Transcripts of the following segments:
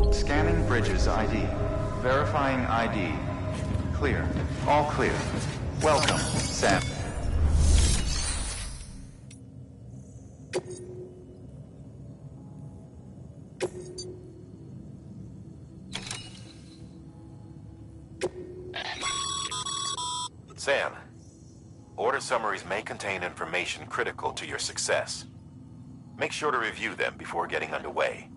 Scanning bridges ID. Verifying ID. Clear. All clear. Welcome, Sam. Sam, order summaries may contain information critical to your success. Make sure to review them before getting underway.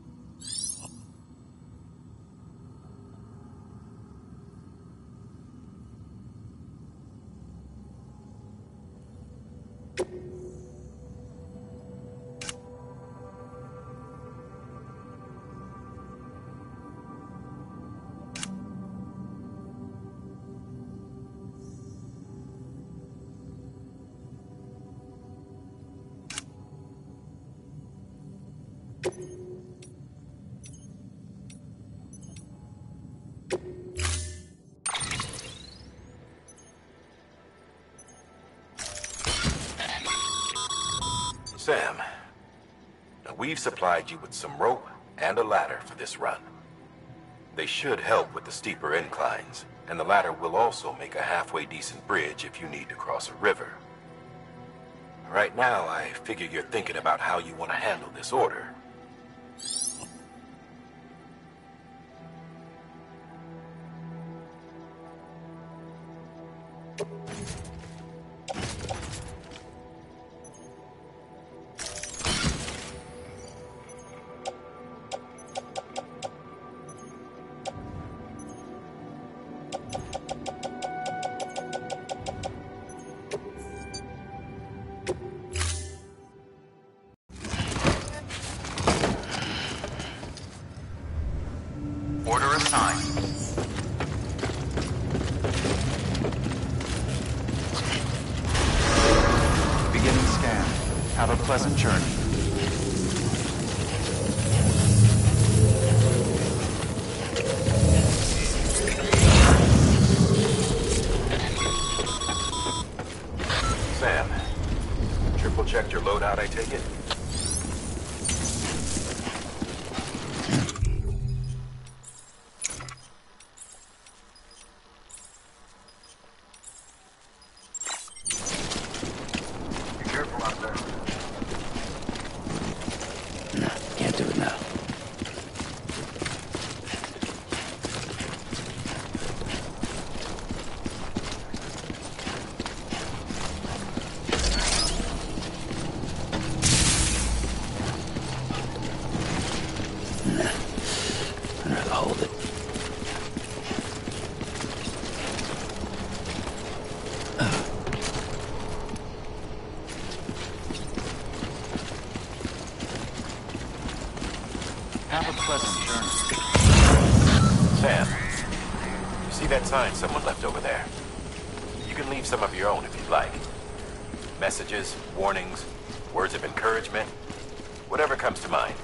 Sam, now we've supplied you with some rope and a ladder for this run. They should help with the steeper inclines, and the ladder will also make a halfway decent bridge if you need to cross a river. Right now, I figure you're thinking about how you want to handle this order. Order assigned. Beginning scan. Have a pleasant journey. Sam, triple checked your loadout, I take it? Can't do it now. Nah. I'd rather hold it. Have a pleasant journey. Sam, you see that sign someone left over there? You can leave some of your own if you'd like. Messages, warnings, words of encouragement, whatever comes to mind.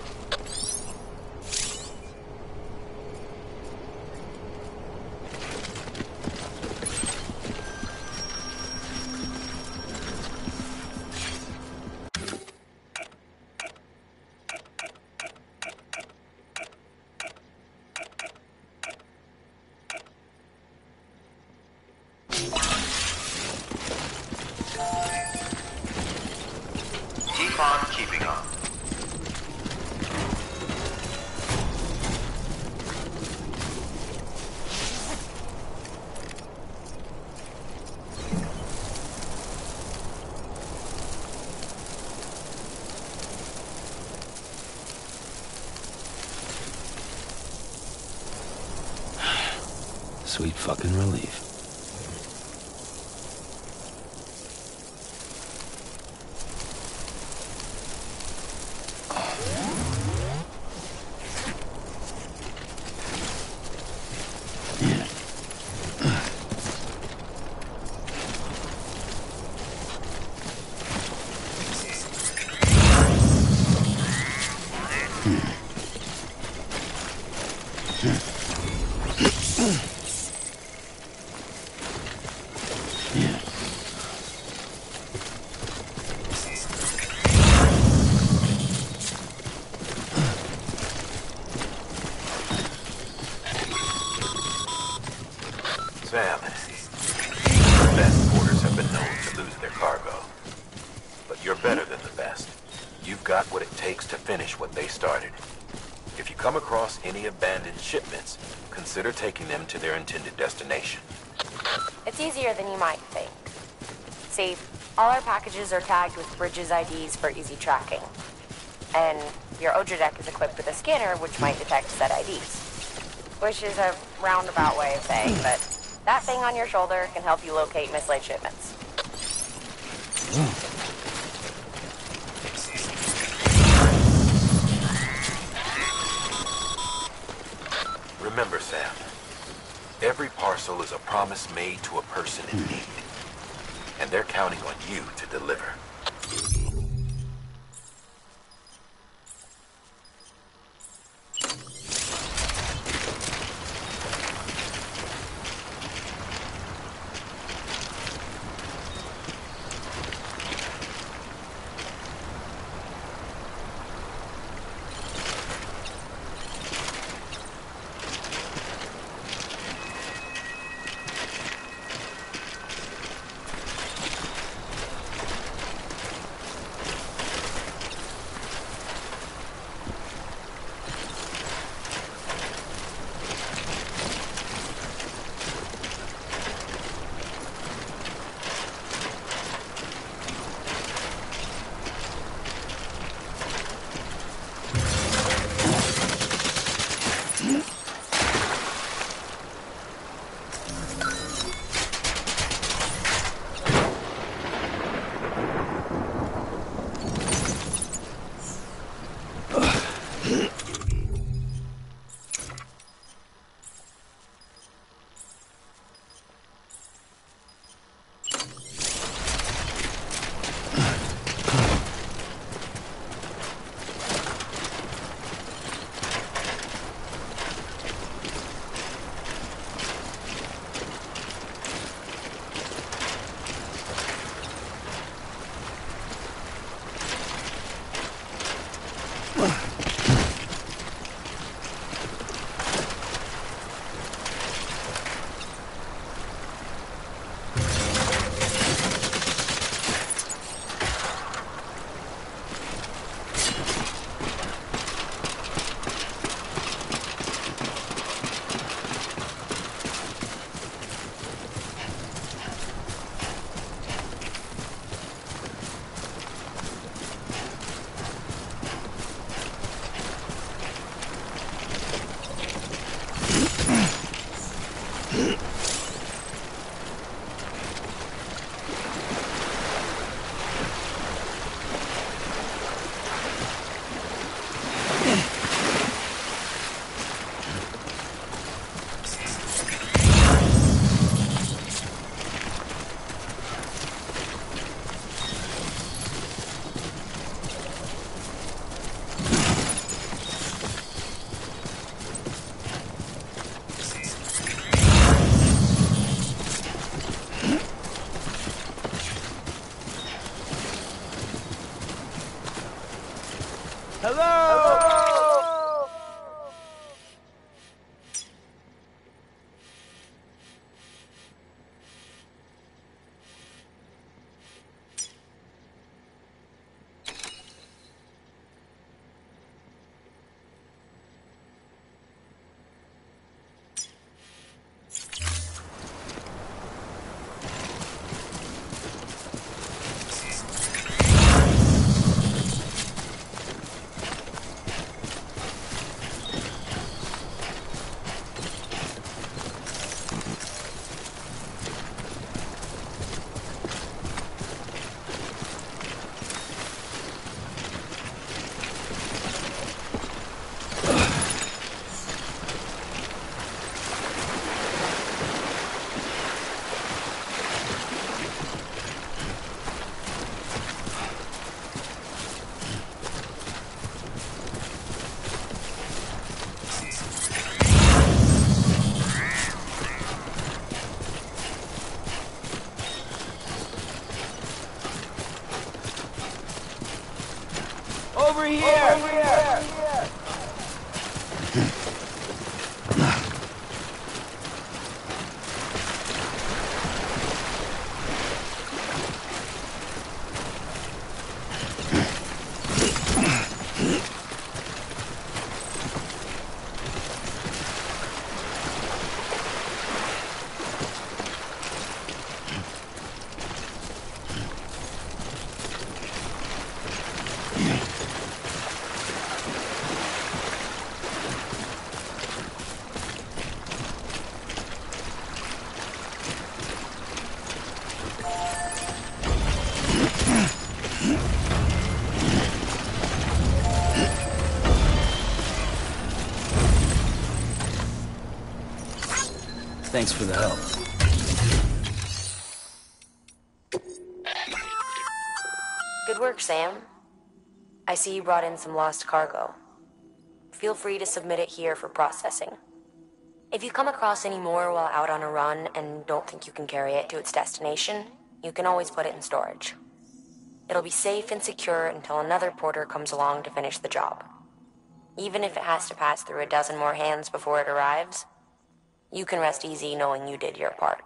Keep on keeping on. Sweet fucking relief. got what it takes to finish what they started. If you come across any abandoned shipments, consider taking them to their intended destination. It's easier than you might think. See, all our packages are tagged with Bridges IDs for easy tracking. And your Odra deck is equipped with a scanner which might detect said IDs. Which is a roundabout way of saying, but that thing on your shoulder can help you locate mislaid shipments. Remember, Sam, every parcel is a promise made to a person in need. And they're counting on you to deliver. Over here! Over here! Thanks for the help. Good work, Sam. I see you brought in some lost cargo. Feel free to submit it here for processing. If you come across any more while out on a run and don't think you can carry it to its destination, you can always put it in storage. It'll be safe and secure until another porter comes along to finish the job. Even if it has to pass through a dozen more hands before it arrives, you can rest easy knowing you did your part.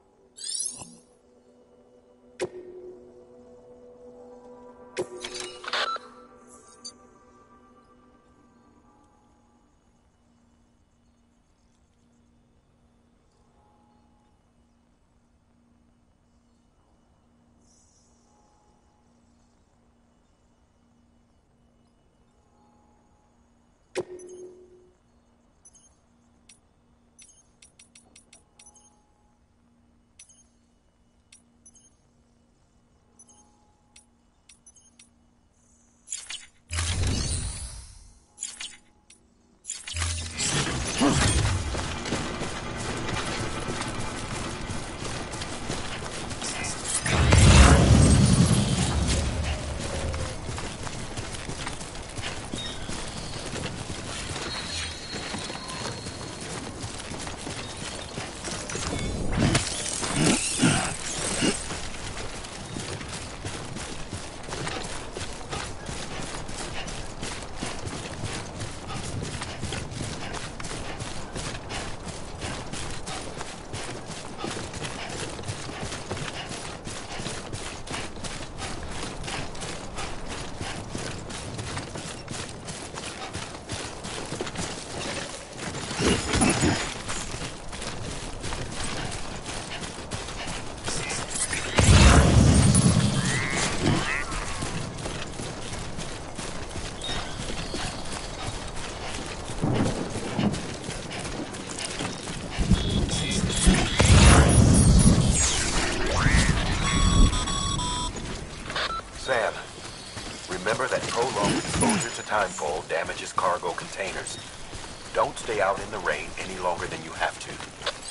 Sam, remember that prolonged exposure to timefall damages cargo containers. Don't stay out in the rain any longer than you have to.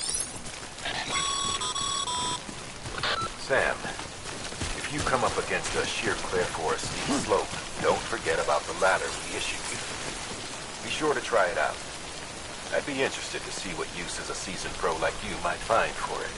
Sam, if you come up against a sheer cliff or a steep slope, don't forget about the ladder we issued you. Be sure to try it out. I'd be interested to see what uses a seasoned pro like you might find for it.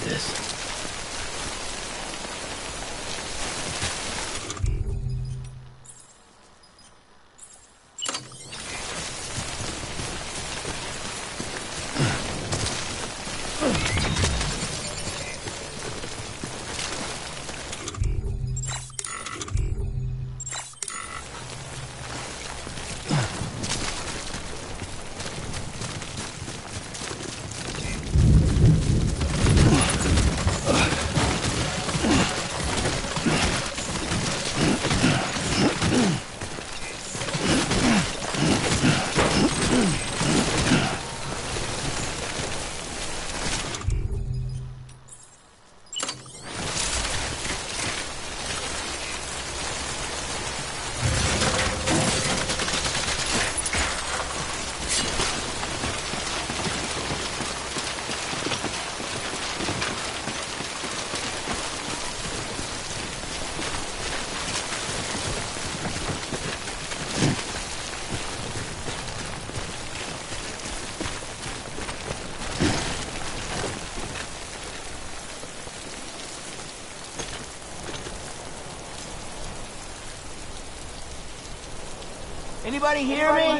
this. Anybody hear me?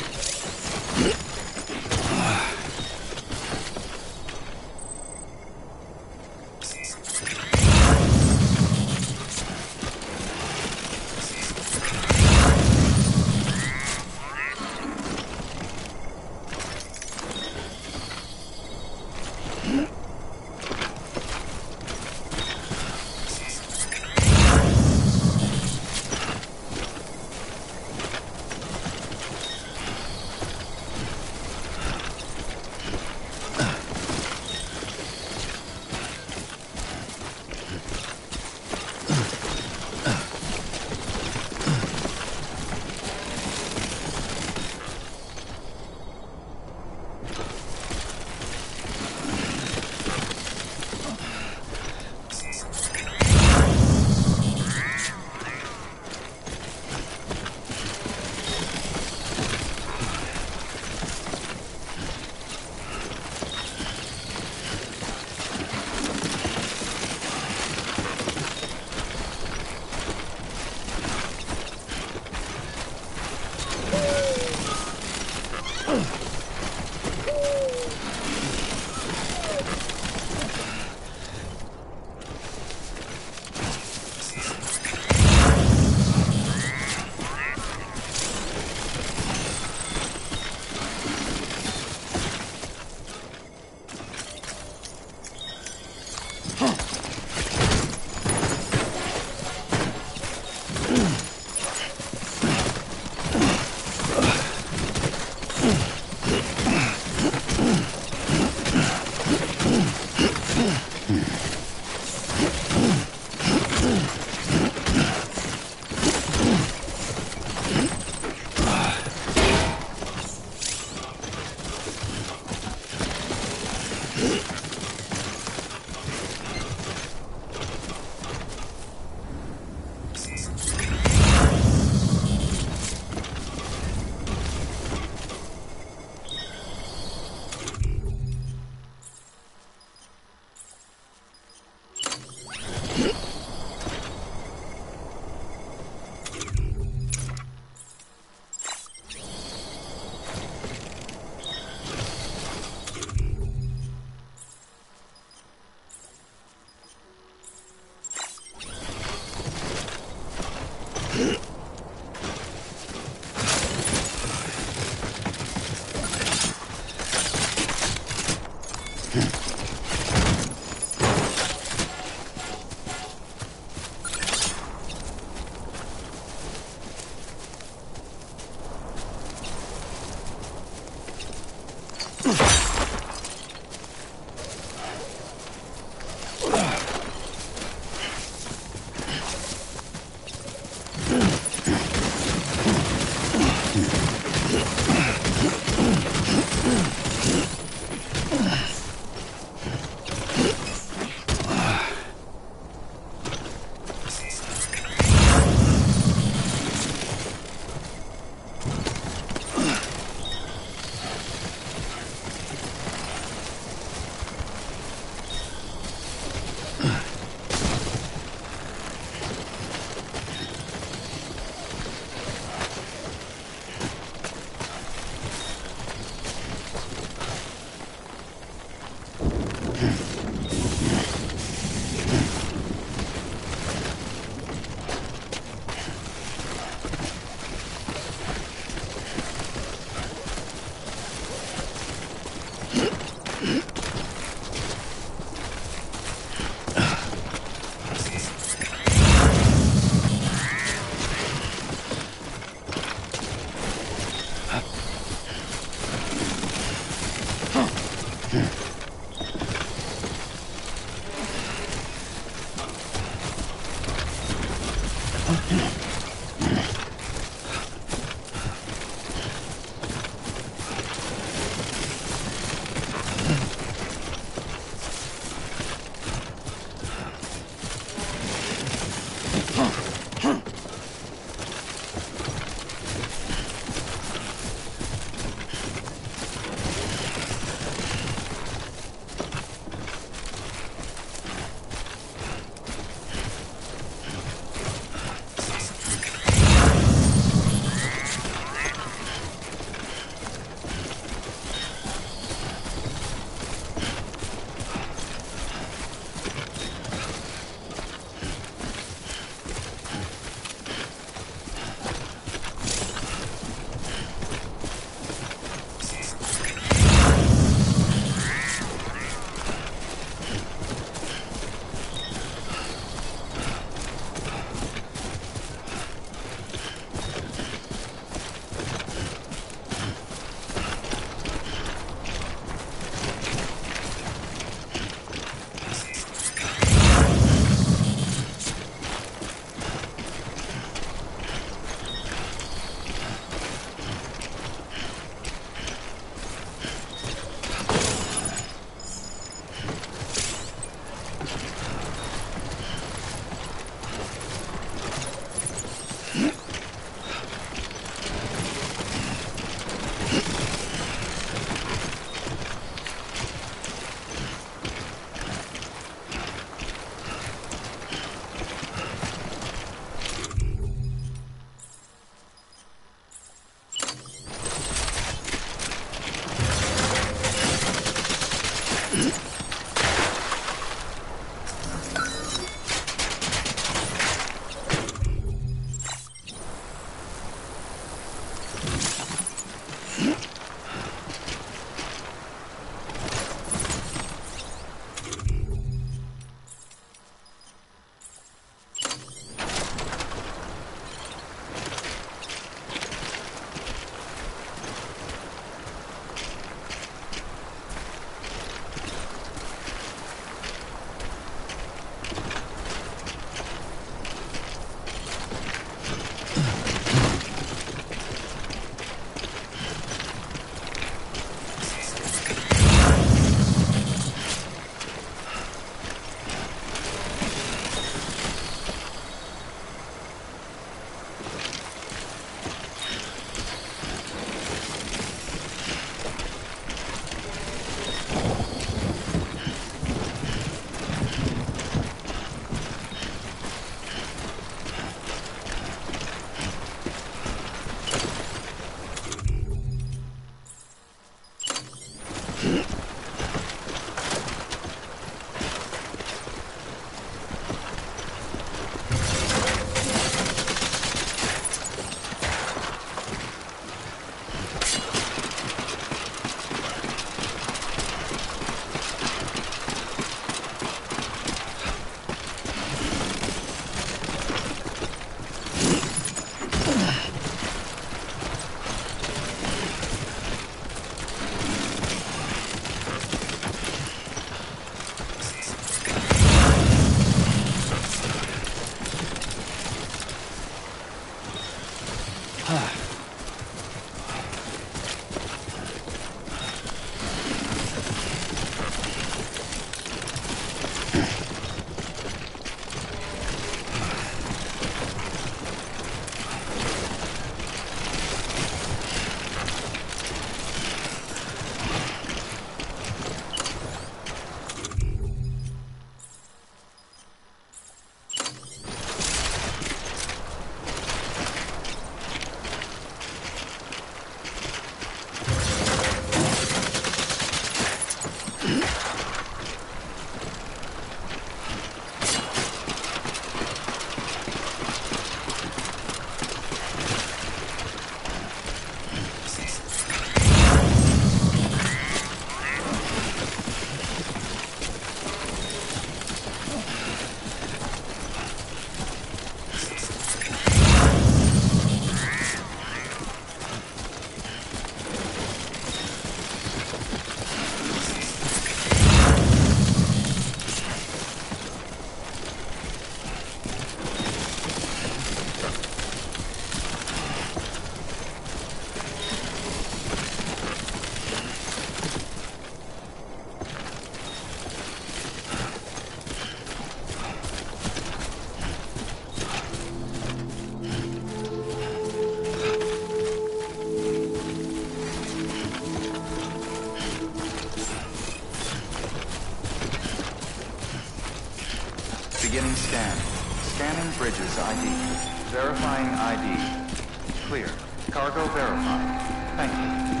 Beginning scan. Scanning bridges ID. Verifying ID. Clear. Cargo verified. Thank you.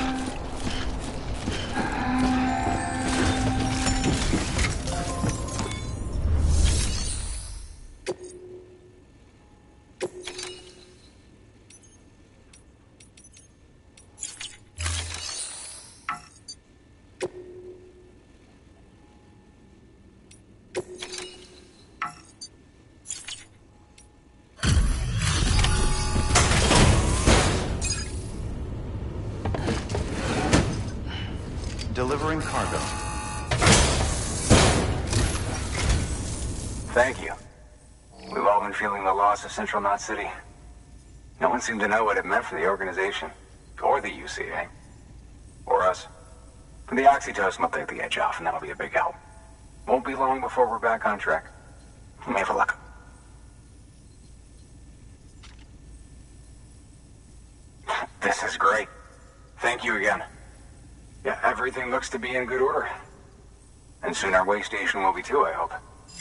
Delivering cargo. Thank you. We've all been feeling the loss of Central Knot City. No one seemed to know what it meant for the organization, or the UCA, or us. The oxytocin will take the edge off, and that'll be a big help. Won't be long before we're back on track. We may have luck. This is great. Thank you again. Yeah, everything looks to be in good order. And soon our way station will be too, I hope.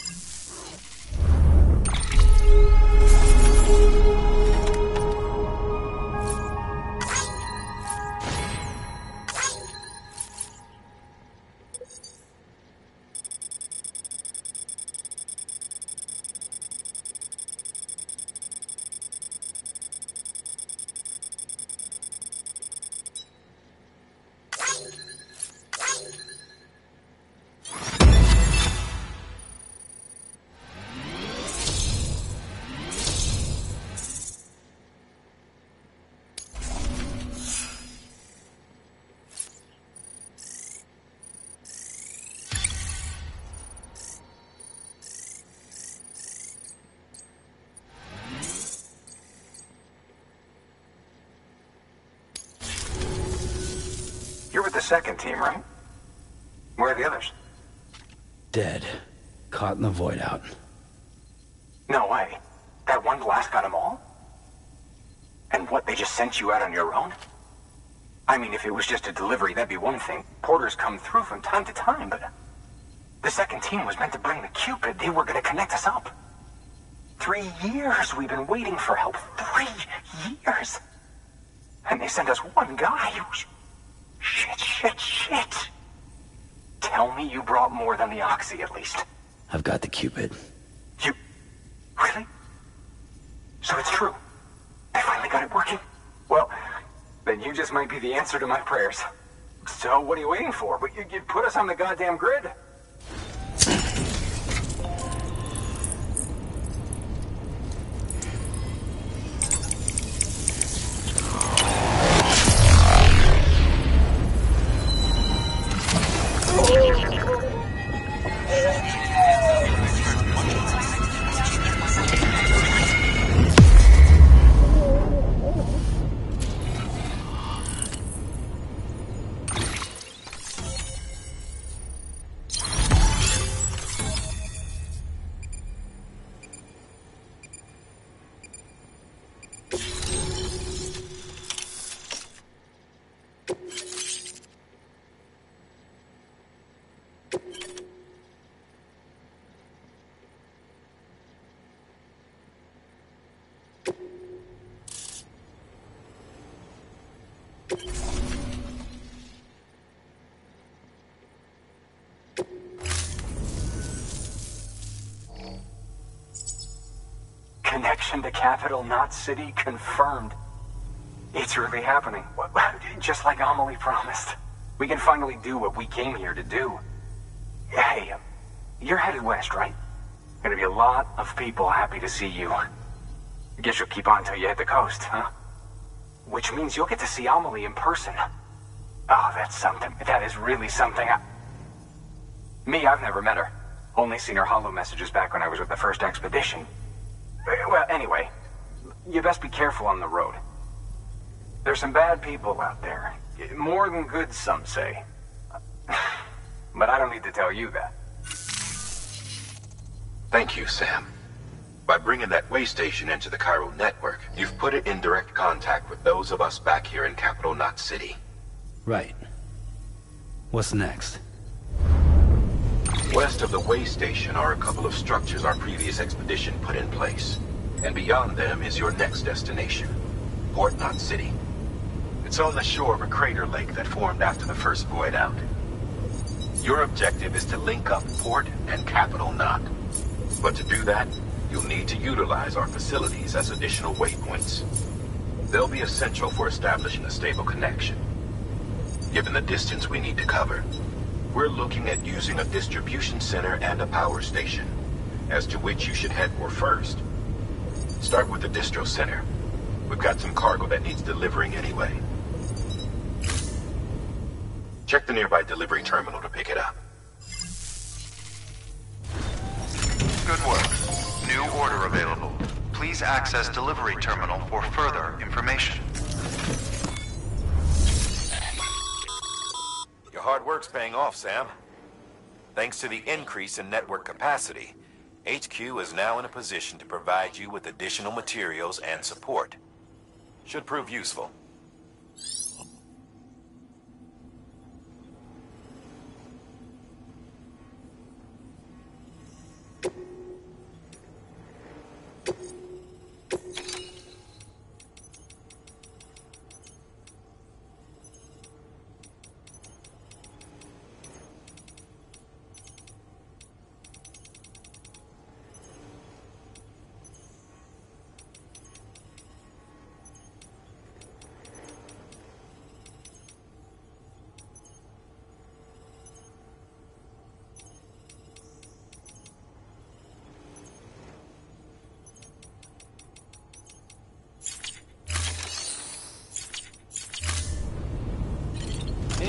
You're with the second team, right? Where are the others? Dead. Caught in the void out. No way. That one blast got them all? And what, they just sent you out on your own? I mean, if it was just a delivery, that'd be one thing. Porters come through from time to time, but... The second team was meant to bring the Cupid. They were gonna connect us up. 3 years we've been waiting for help. 3 years! And they sent us one guy. Shit. Tell me you brought more than the Oxy, at least. I've got the Cupid. You... Really? So it's true. They finally got it working? Well, then you just might be the answer to my prayers. So what are you waiting for? You put us on the goddamn grid. Connection to Capital Knot City confirmed. It's really happening. Just like Amelie promised. We can finally do what we came here to do. Hey, you're headed west, right? Gonna be a lot of people happy to see you. Guess you'll keep on till you hit the coast, huh? Which means you'll get to see Amelie in person. Oh, that's something. That is really something. Me, I've never met her. Only seen her holo messages back when I was with the first expedition. Well, anyway, you best be careful on the road. There's some bad people out there. More than good, some say. But I don't need to tell you that. Thank you, Sam. By bringing that way station into the Cairo network, you've put it in direct contact with those of us back here in Capital Knot City. Right. What's next? West of the way station are a couple of structures our previous expedition put in place. And beyond them is your next destination, Port Knot City. It's on the shore of a crater lake that formed after the first void out. Your objective is to link up Port and Capital Knot. But to do that, you'll need to utilize our facilities as additional waypoints. They'll be essential for establishing a stable connection. Given the distance we need to cover, we're looking at using a distribution center and a power station, as to which you should head for first. Start with the distro center. We've got some cargo that needs delivering anyway. Check the nearby delivery terminal to pick it up. Good work. New order available. Please access delivery terminal for further information. Your hard work's paying off, Sam. Thanks to the increase in network capacity, HQ is now in a position to provide you with additional materials and support. Should prove useful.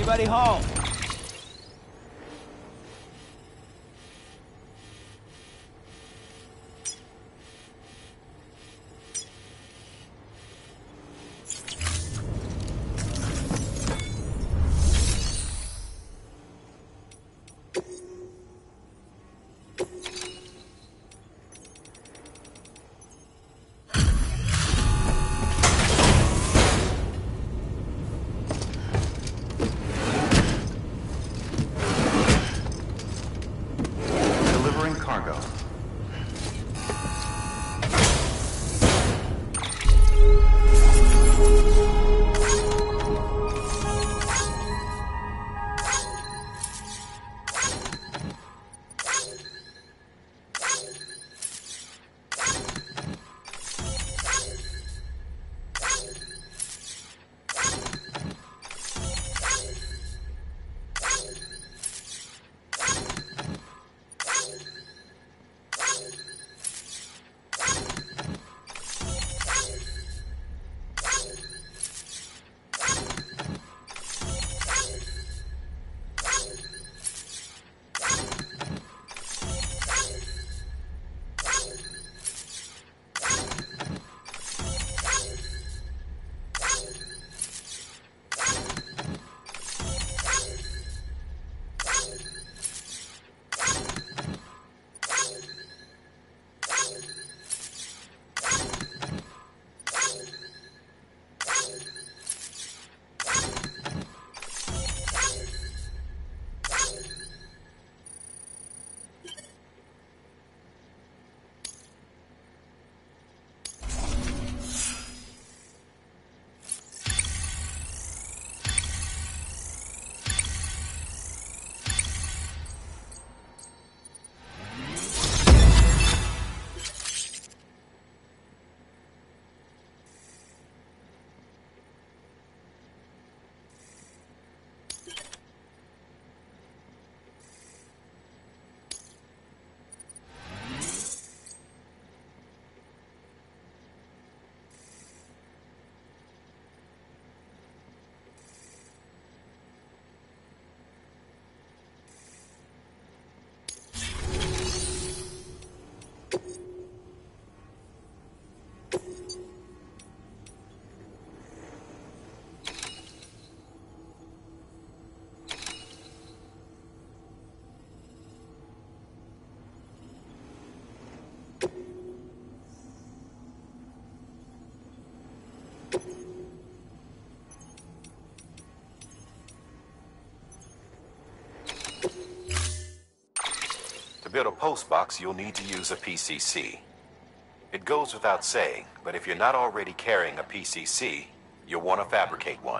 Anybody home? Delivering cargo. To build a post box, you'll need to use a PCC. It goes without saying, but if you're not already carrying a PCC, you'll want to fabricate one.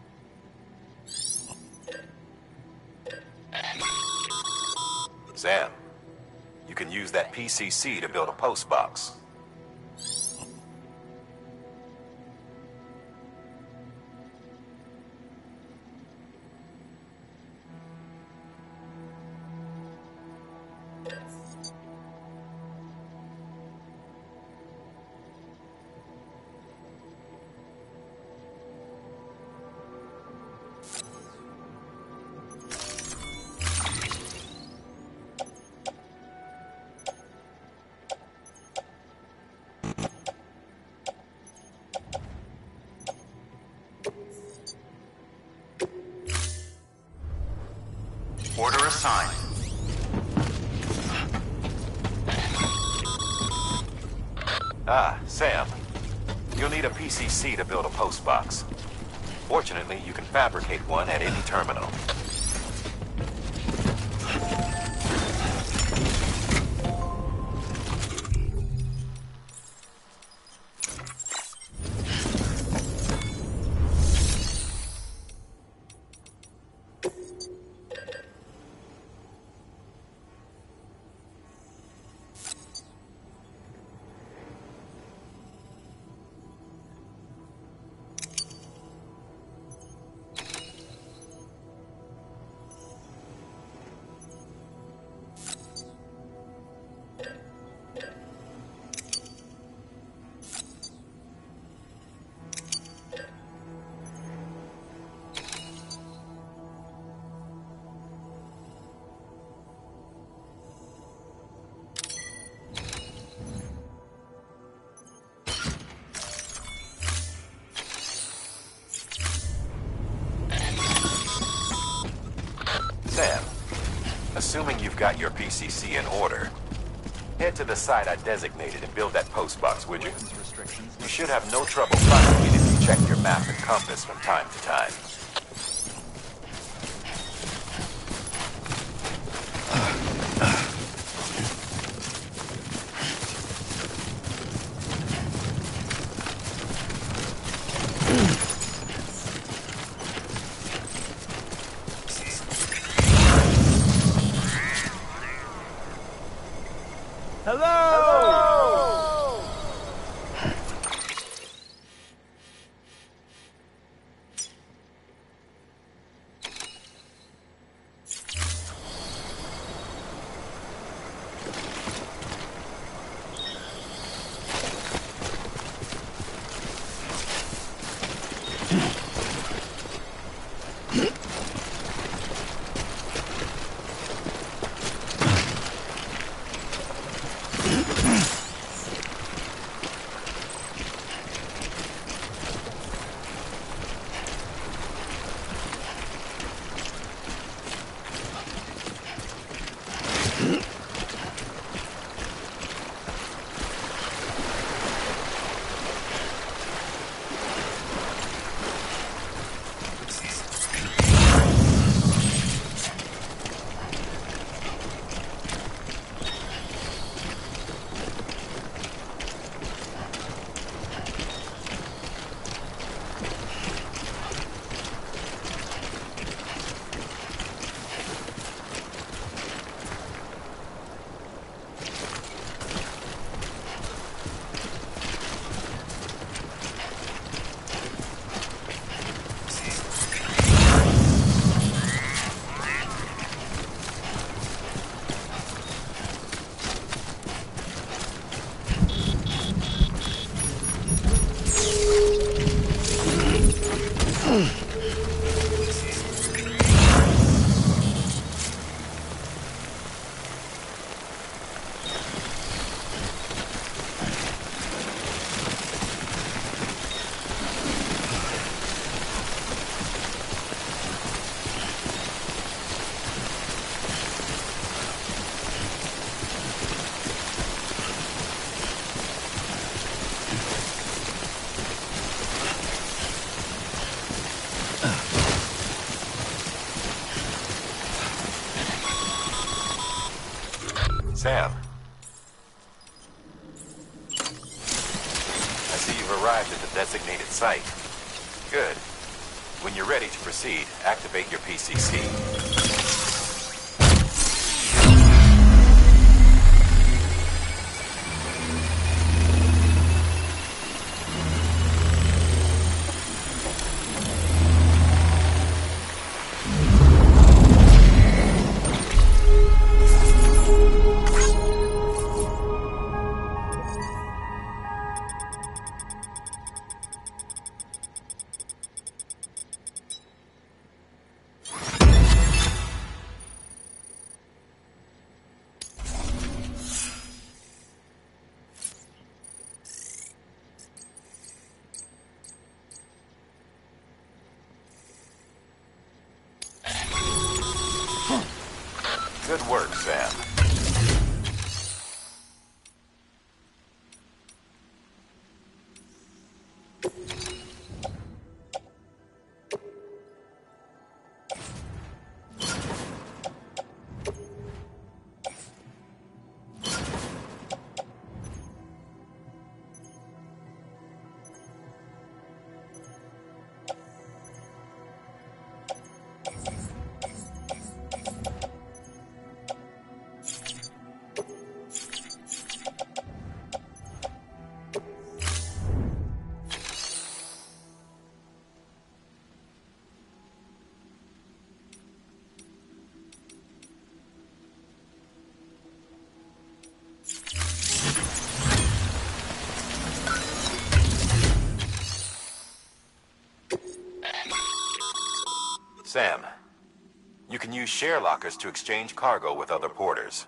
Sam, you can use that PCC to build a post box. Order assigned. Ah, Sam. You'll need a PCC to build a post box. Fortunately, you can fabricate one at any terminal. Sam, assuming you've got your PCC in order, head to the site I designated and build that postbox, would you? You should have no trouble finding it if you check your map and compass from time to time. Sam. I see you've arrived at the designated site. Good. When you're ready to proceed, activate your PCC. Good work, Sam. Sam, you can use share lockers to exchange cargo with other porters.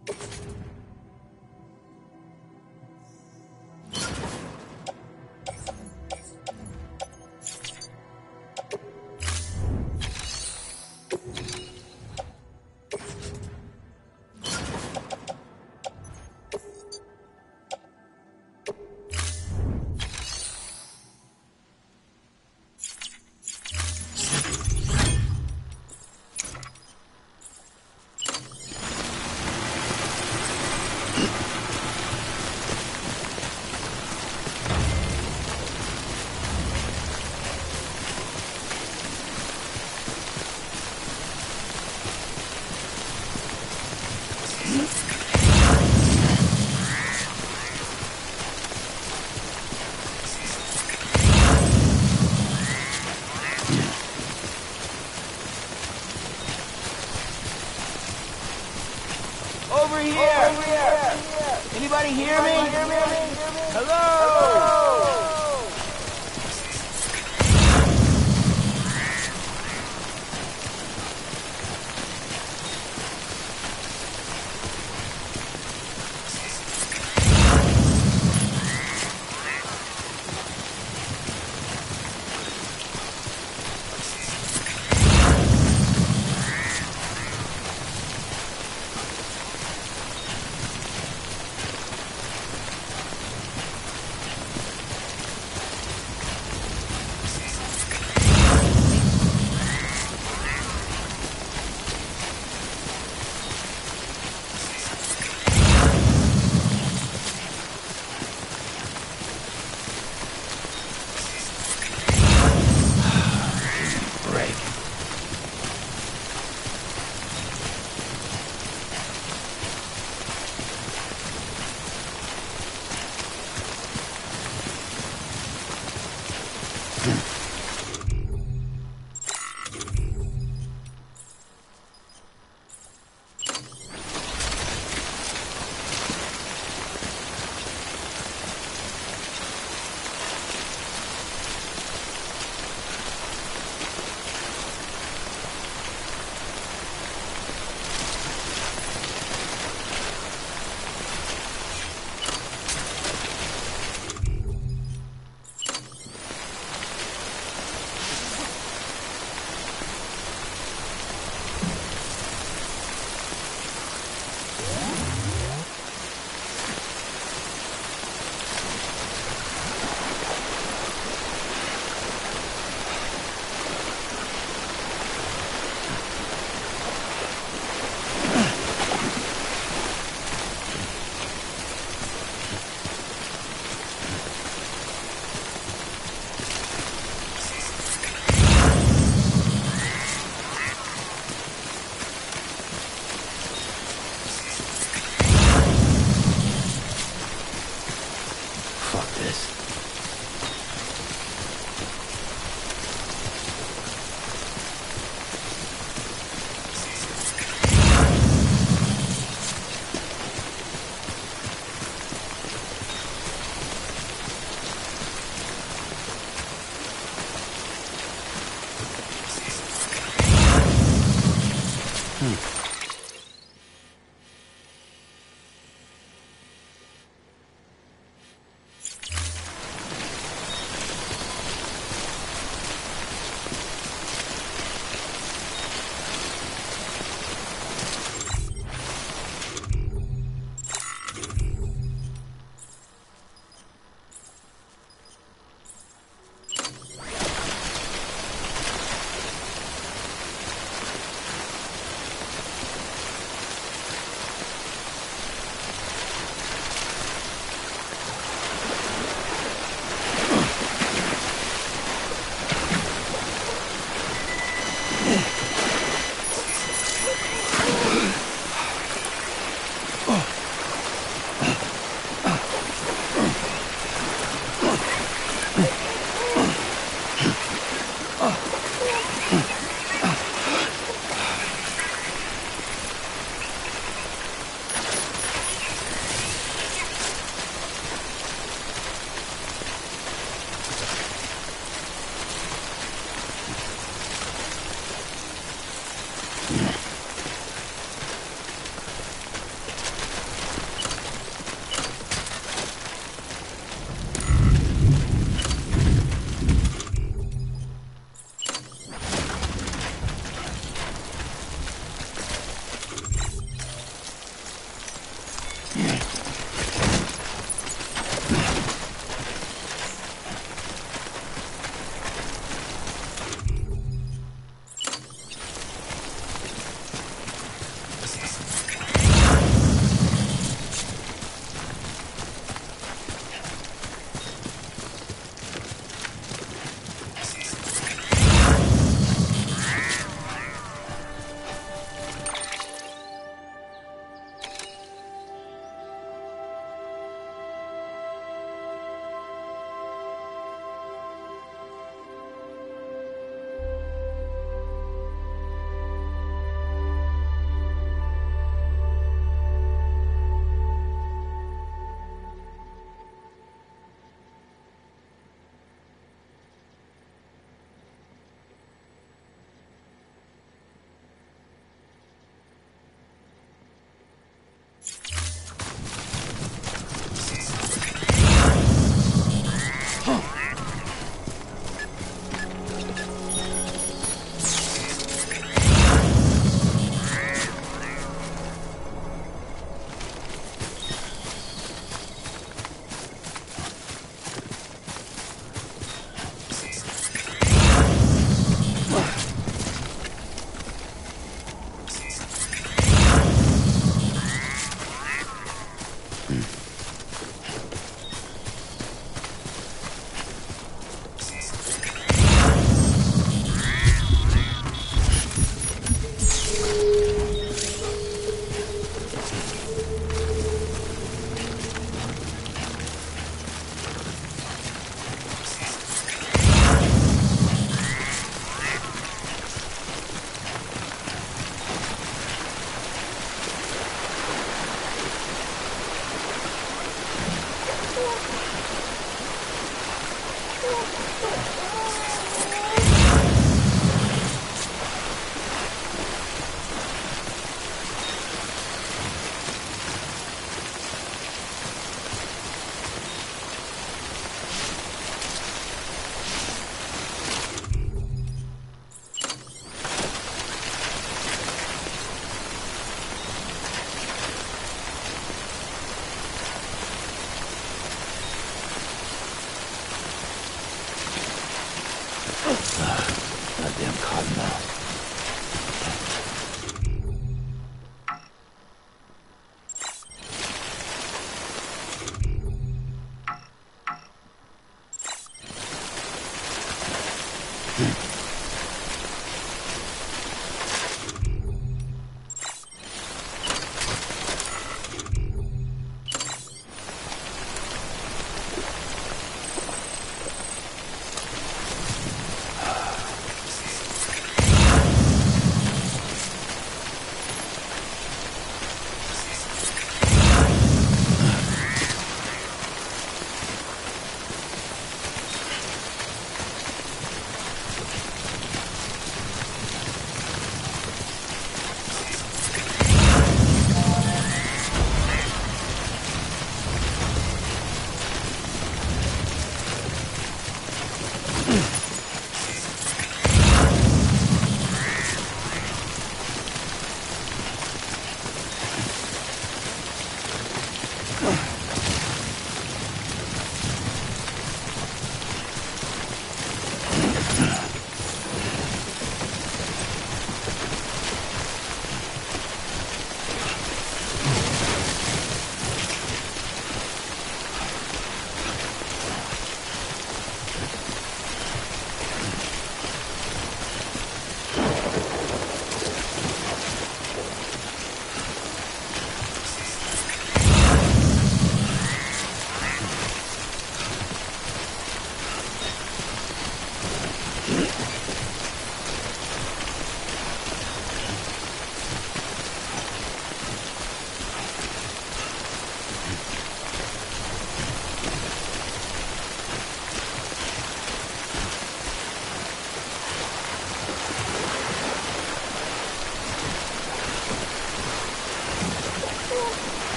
Over here! Anybody hear me? Hello!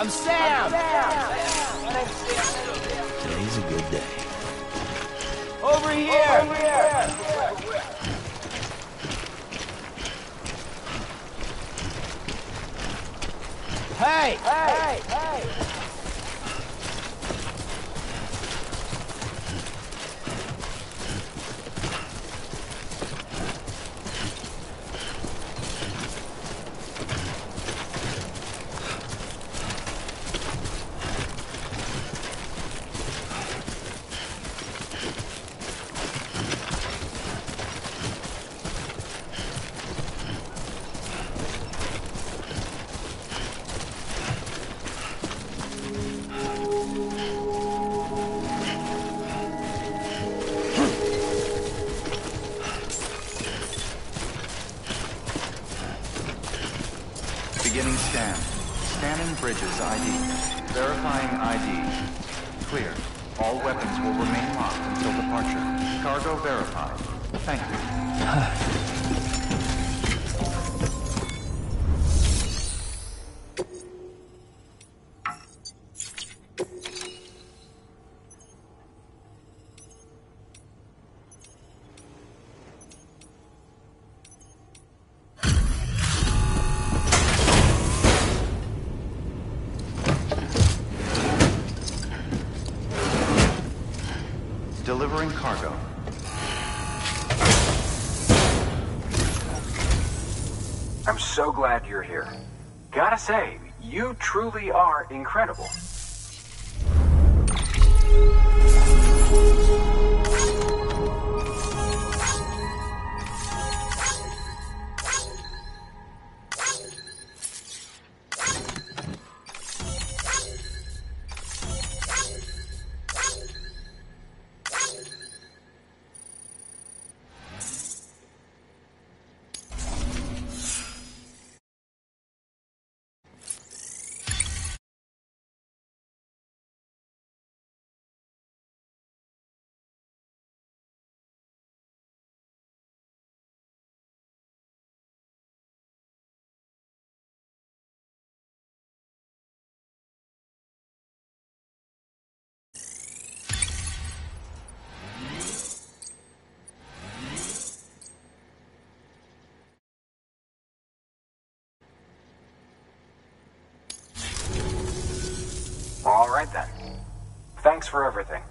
I'm Sam! Today's a good day. Over here! Hey! Beginning scan. Scanning bridges ID. Verifying ID. Clear. All weapons will remain locked until departure. Cargo verified. Thank you. Delivering cargo. I'm so glad you're here. Gotta say, you truly are incredible. All right then. Thanks for everything.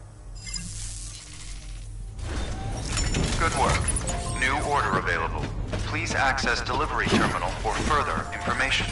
Good work. New order available. Please access delivery terminal for further information.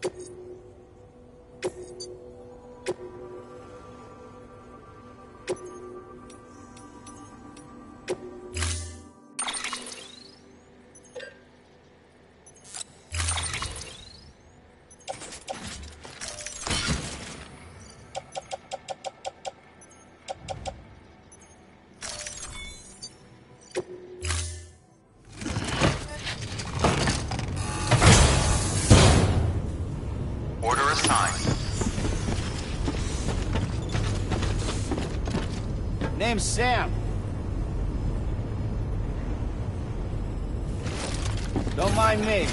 Order assigned. Name's Sam. Don't mind me.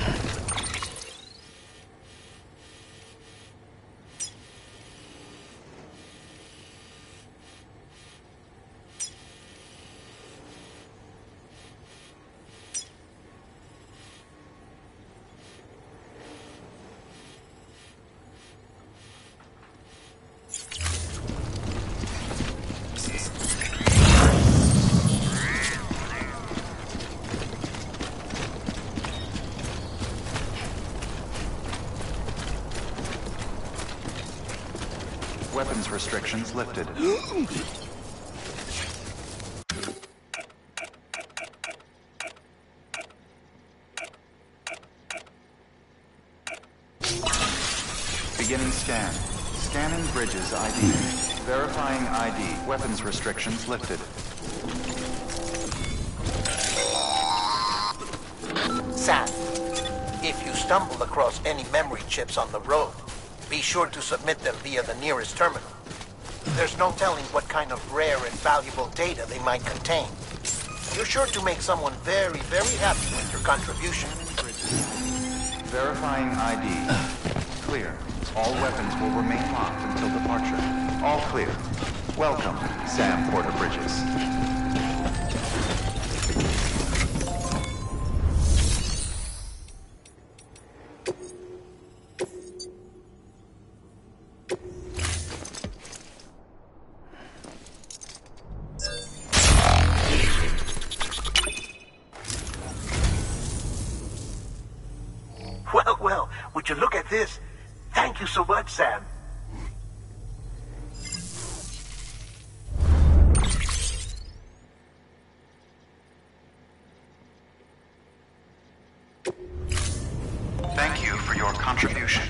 Weapons restrictions lifted. Beginning scan. Scanning bridges ID. Verifying ID. Weapons restrictions lifted. Sam, if you stumble across any memory chips on the road, be sure to submit them via the nearest terminal. There's no telling what kind of rare and valuable data they might contain. You're sure to make someone very, very happy with your contribution. Verifying ID. Clear. All weapons will remain locked until departure. All clear. Welcome, Sam Porter Bridges. Well, would you look at this? Thank you so much, Sam. Thank you for your contribution.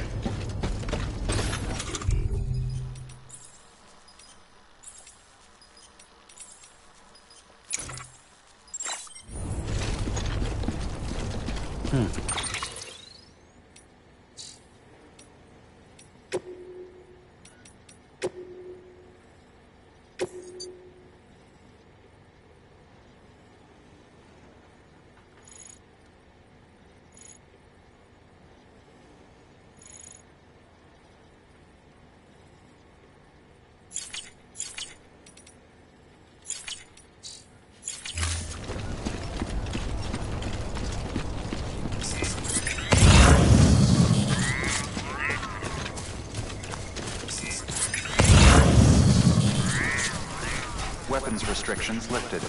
Weapons restrictions lifted.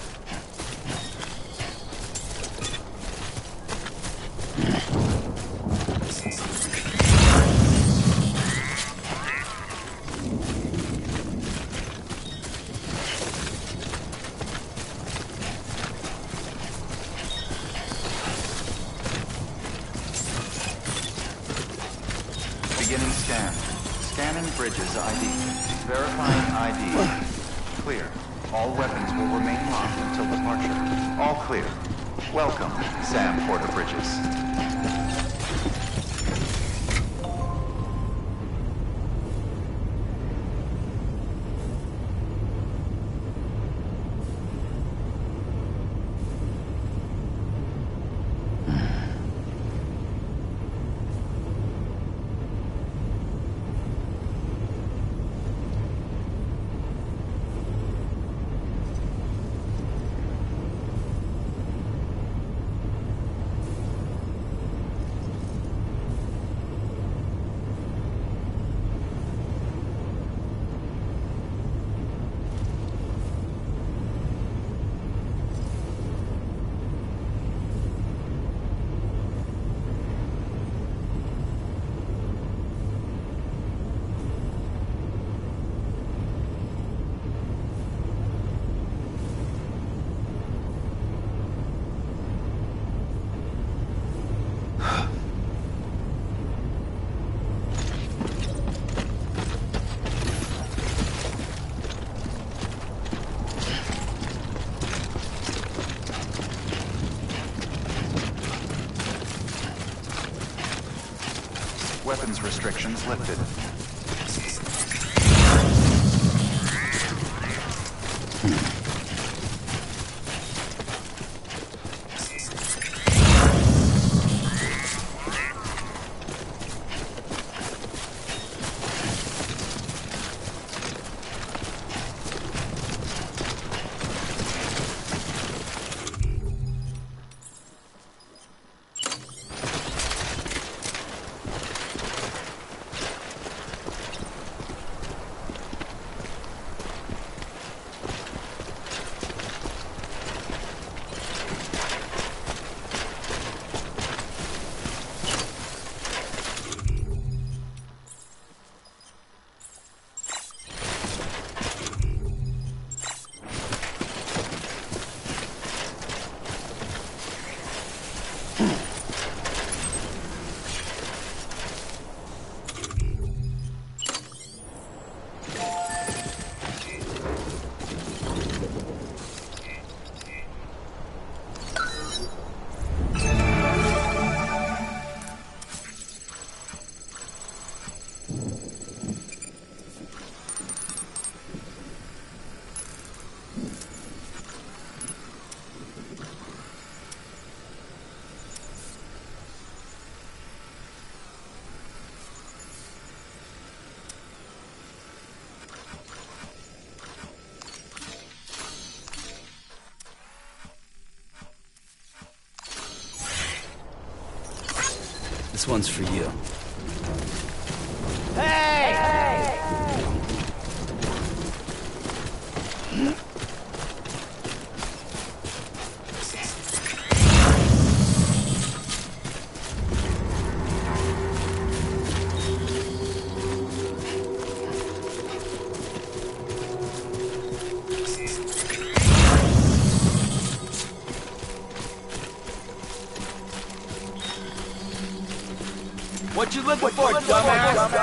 Beginning scan. Scanning bridges ID. Verifying ID. Clear. All weapons will remain locked until departure. All clear. Welcome, Sam Porter Bridges. weapons restrictions lifted. This one's for you. What you looking for, dumbass?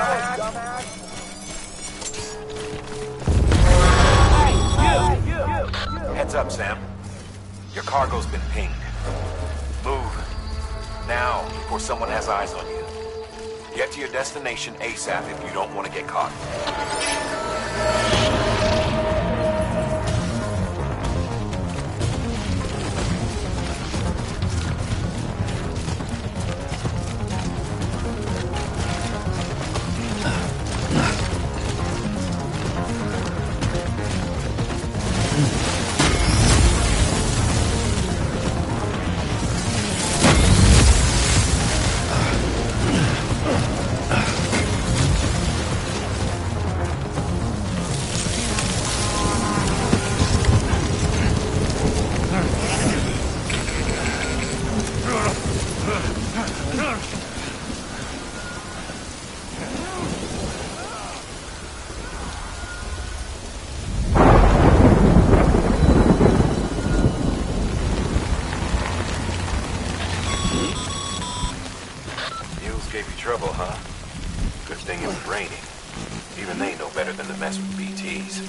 Heads up, Sam. Your cargo's been pinged. Move. Now, before someone has eyes on you. Get to your destination ASAP if you don't want to get caught. Gave you trouble, huh? Good thing it was raining. Even they know better than to mess with BTs.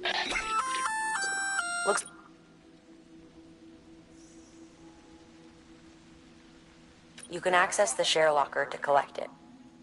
Looks... You can access the share locker to collect it.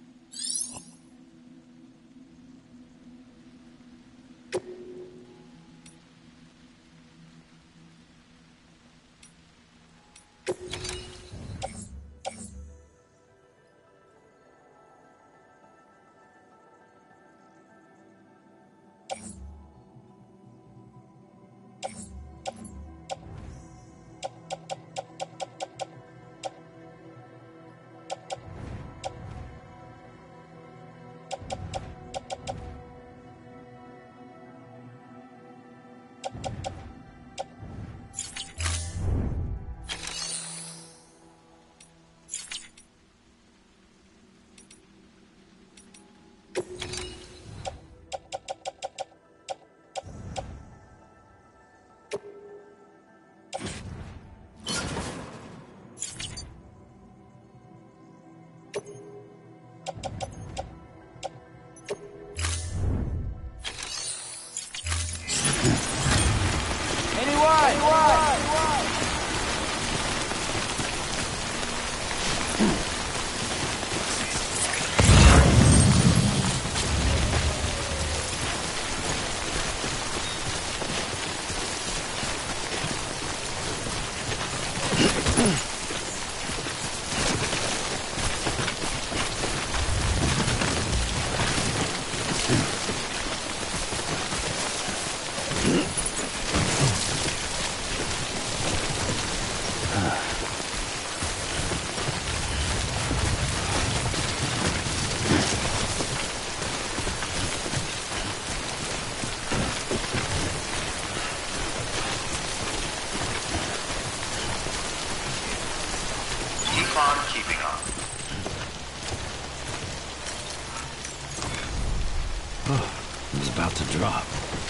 Keeping on. It was about to drop.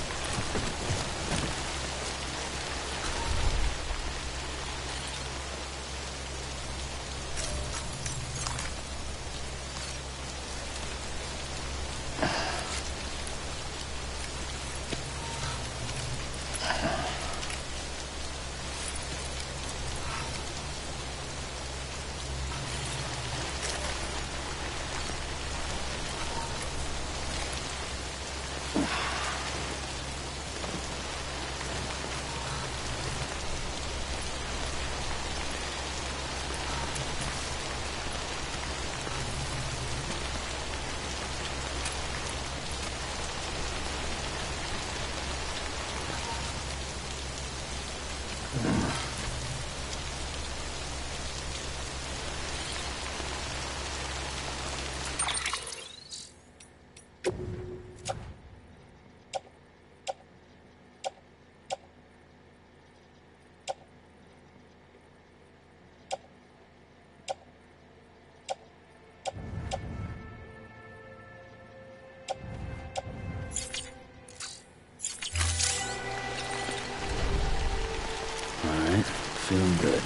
Feeling good.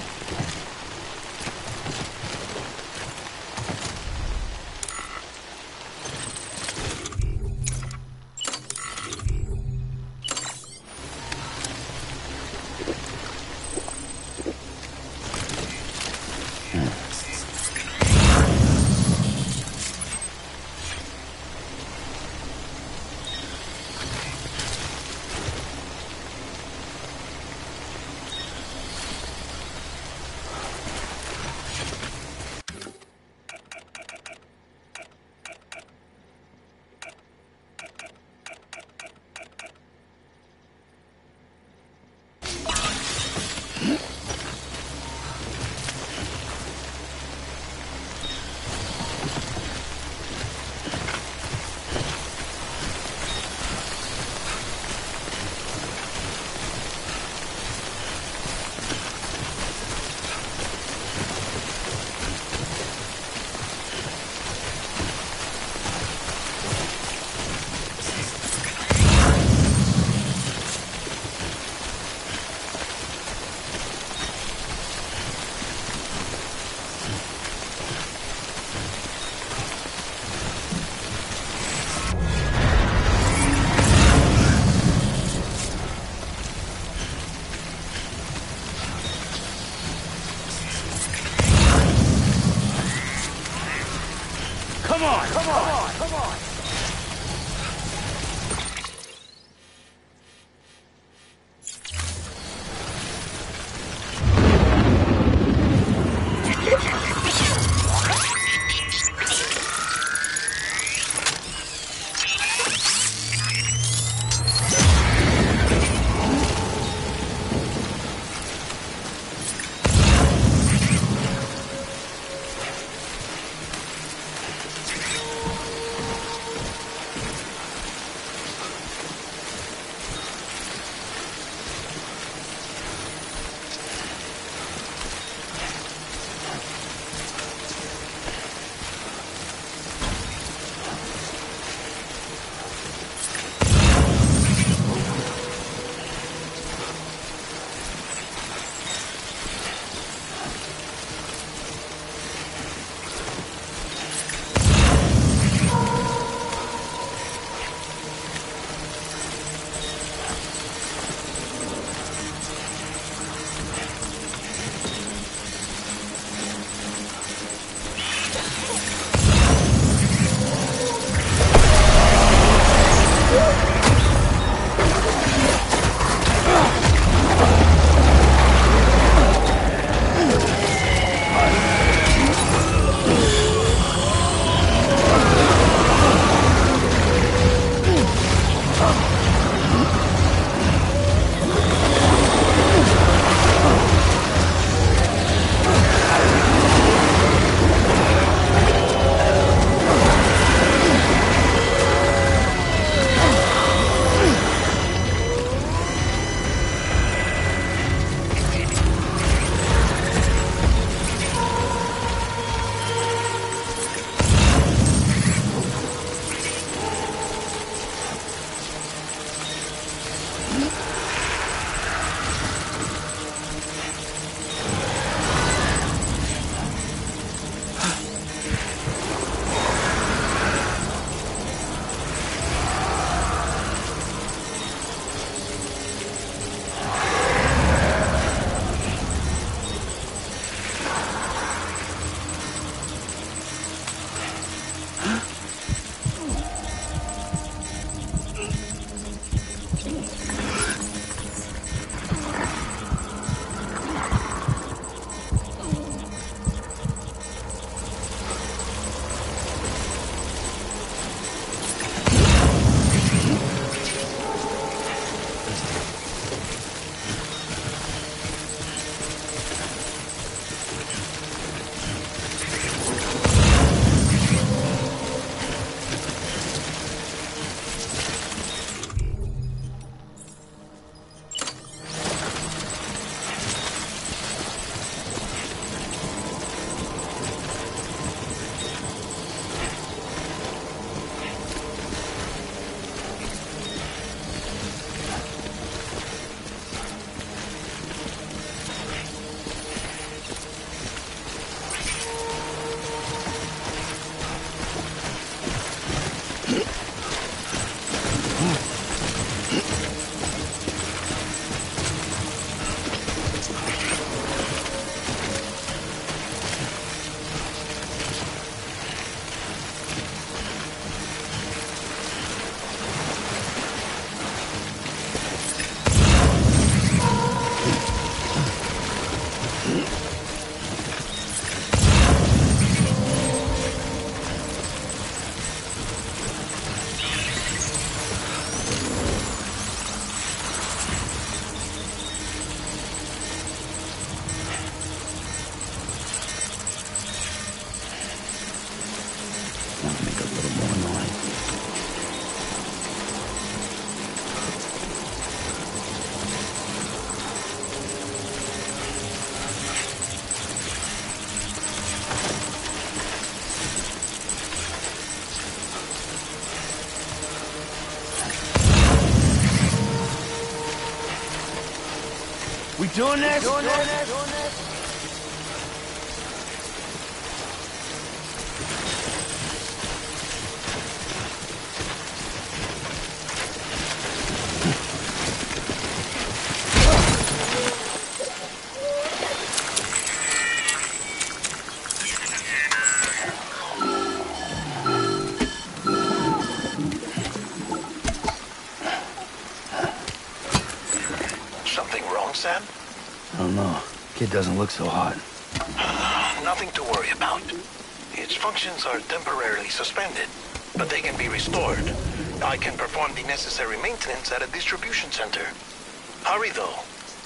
Come on! We doing this? Sam? I don't know. Kid doesn't look so hot. Nothing to worry about. Its functions are temporarily suspended, but they can be restored. I can perform the necessary maintenance at a distribution center. Hurry, though.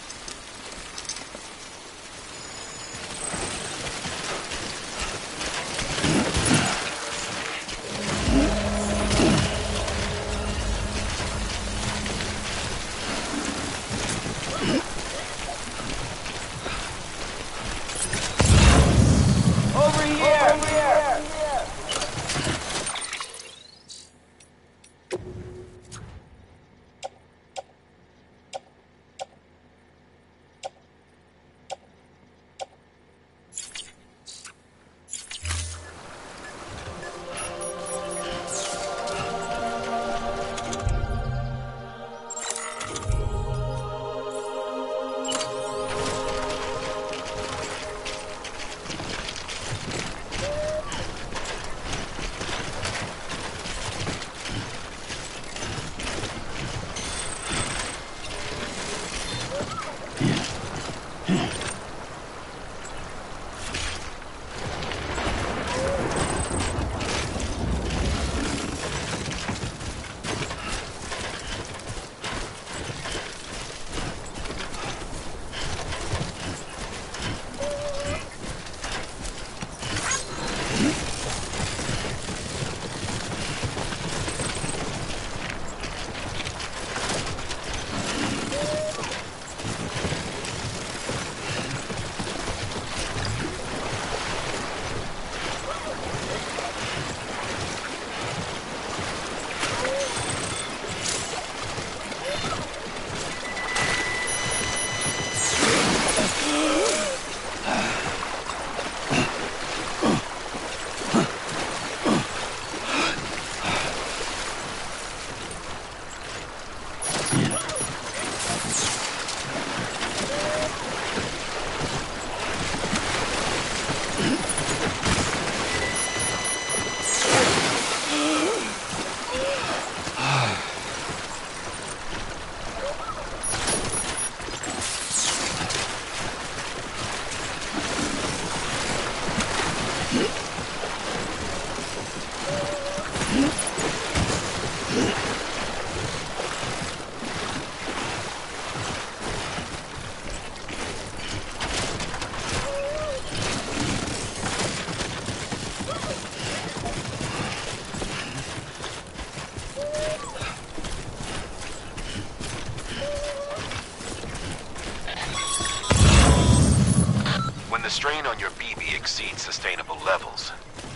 The strain on your BB exceeds sustainable levels.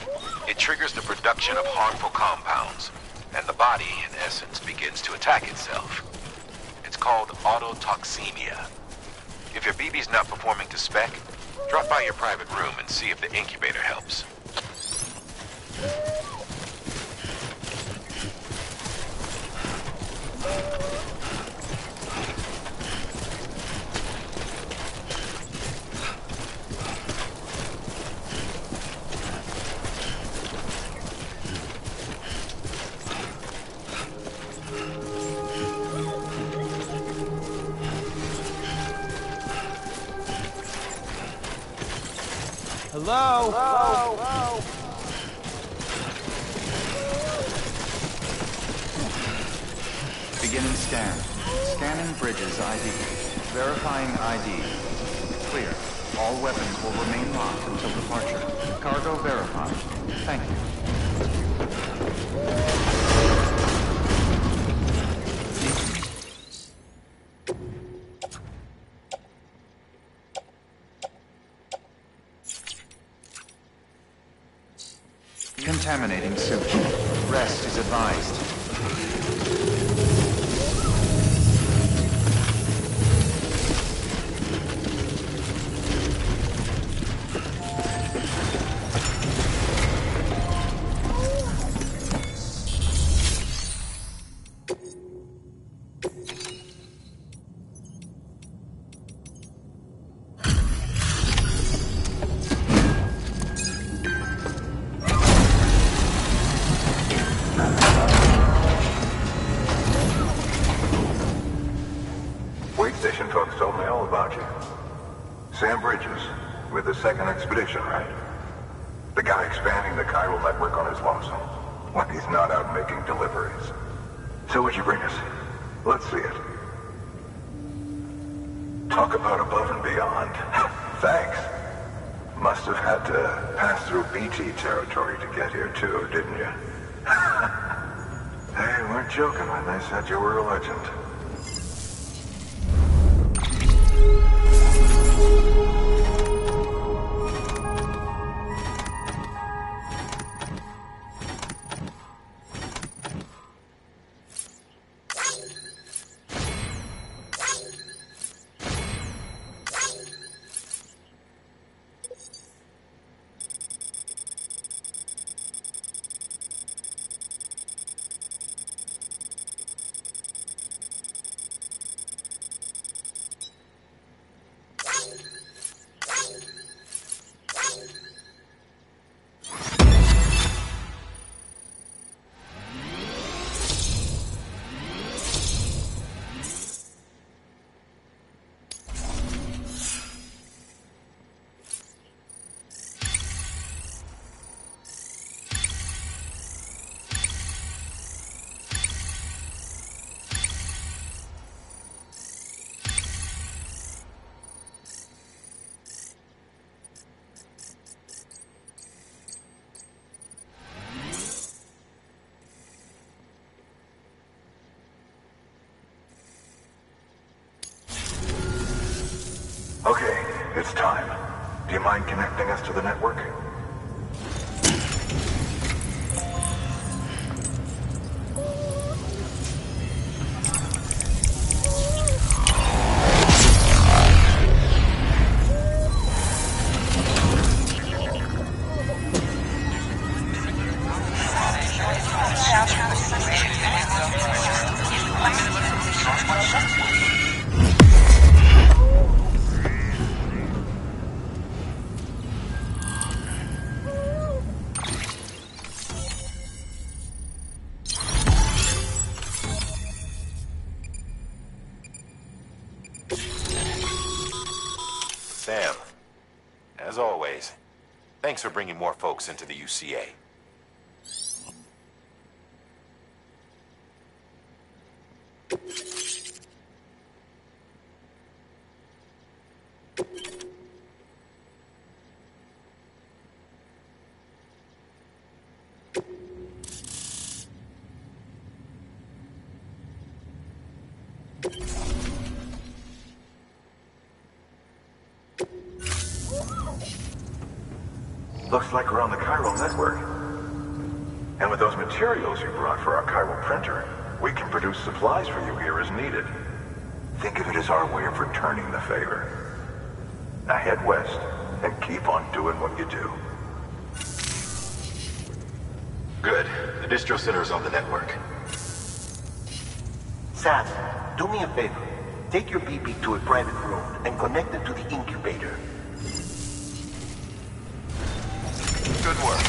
It triggers the production of harmful compounds, and the body, in essence, begins to attack itself. It's called autotoxemia. If your BB's not performing to spec, drop by your private room and see if the incubator helps. Hello? Hello? Beginning scan. Scanning bridges ID. Verifying ID. Clear. All weapons will remain locked until departure. Cargo verified. Thank you. Contaminating suit. Rest is advised. about you. Sam Bridges, with the second expedition, right? The guy expanding the chiral network on his lonesome, when he's not out making deliveries. So what'd you bring us? Let's see it. Talk about above and beyond. Thanks. Must have had to pass through BT territory to get here too, didn't you? They weren't joking when they said you were a legend. Okay, it's time. Do you mind connecting us to the network? Sam, as always, thanks for bringing more folks into the UCA. Looks like we're on the chiral network. And with those materials you brought for our chiral printer, we can produce supplies for you here as needed. Think of it as our way of returning the favor. Now head west and keep on doing what you do. Good. The distro center is on the network. Sam, do me a favor. Take your BB to a private room and connect it to the incubator. Good work.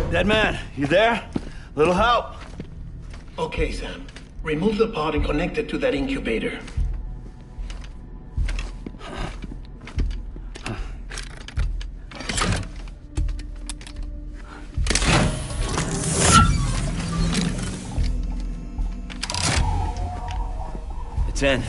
Dead man, you there? Little help? Okay, Sam. Remove the pod and connect it to that incubator. It's in.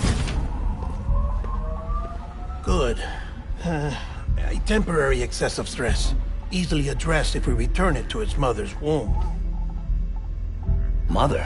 Good. A temporary excessive stress. Easily addressed if we return it to its mother's womb. Mother?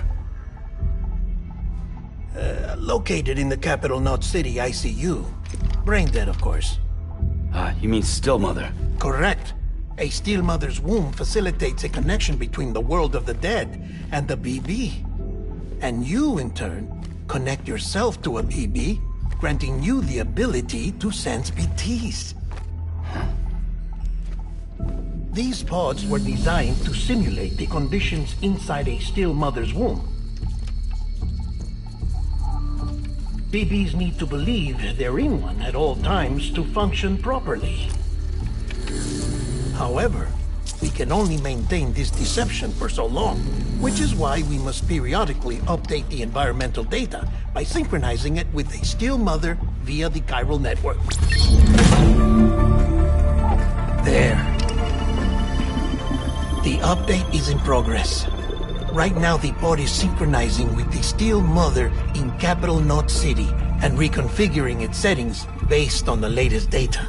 Located in the capital Knot City ICU. Brain dead, of course. You mean still mother? Correct. A steel mother's womb facilitates a connection between the world of the dead and the BB. And you, in turn, connect yourself to a BB, granting you the ability to sense BTs. These pods were designed to simulate the conditions inside a still mother's womb. BBs need to believe they're in one at all times to function properly. However, we can only maintain this deception for so long, which is why we must periodically update the environmental data by synchronizing it with a still mother via the chiral network. There. The update is in progress. Right now, the pod is synchronizing with the Steel Mother in Capital Knot City and reconfiguring its settings based on the latest data.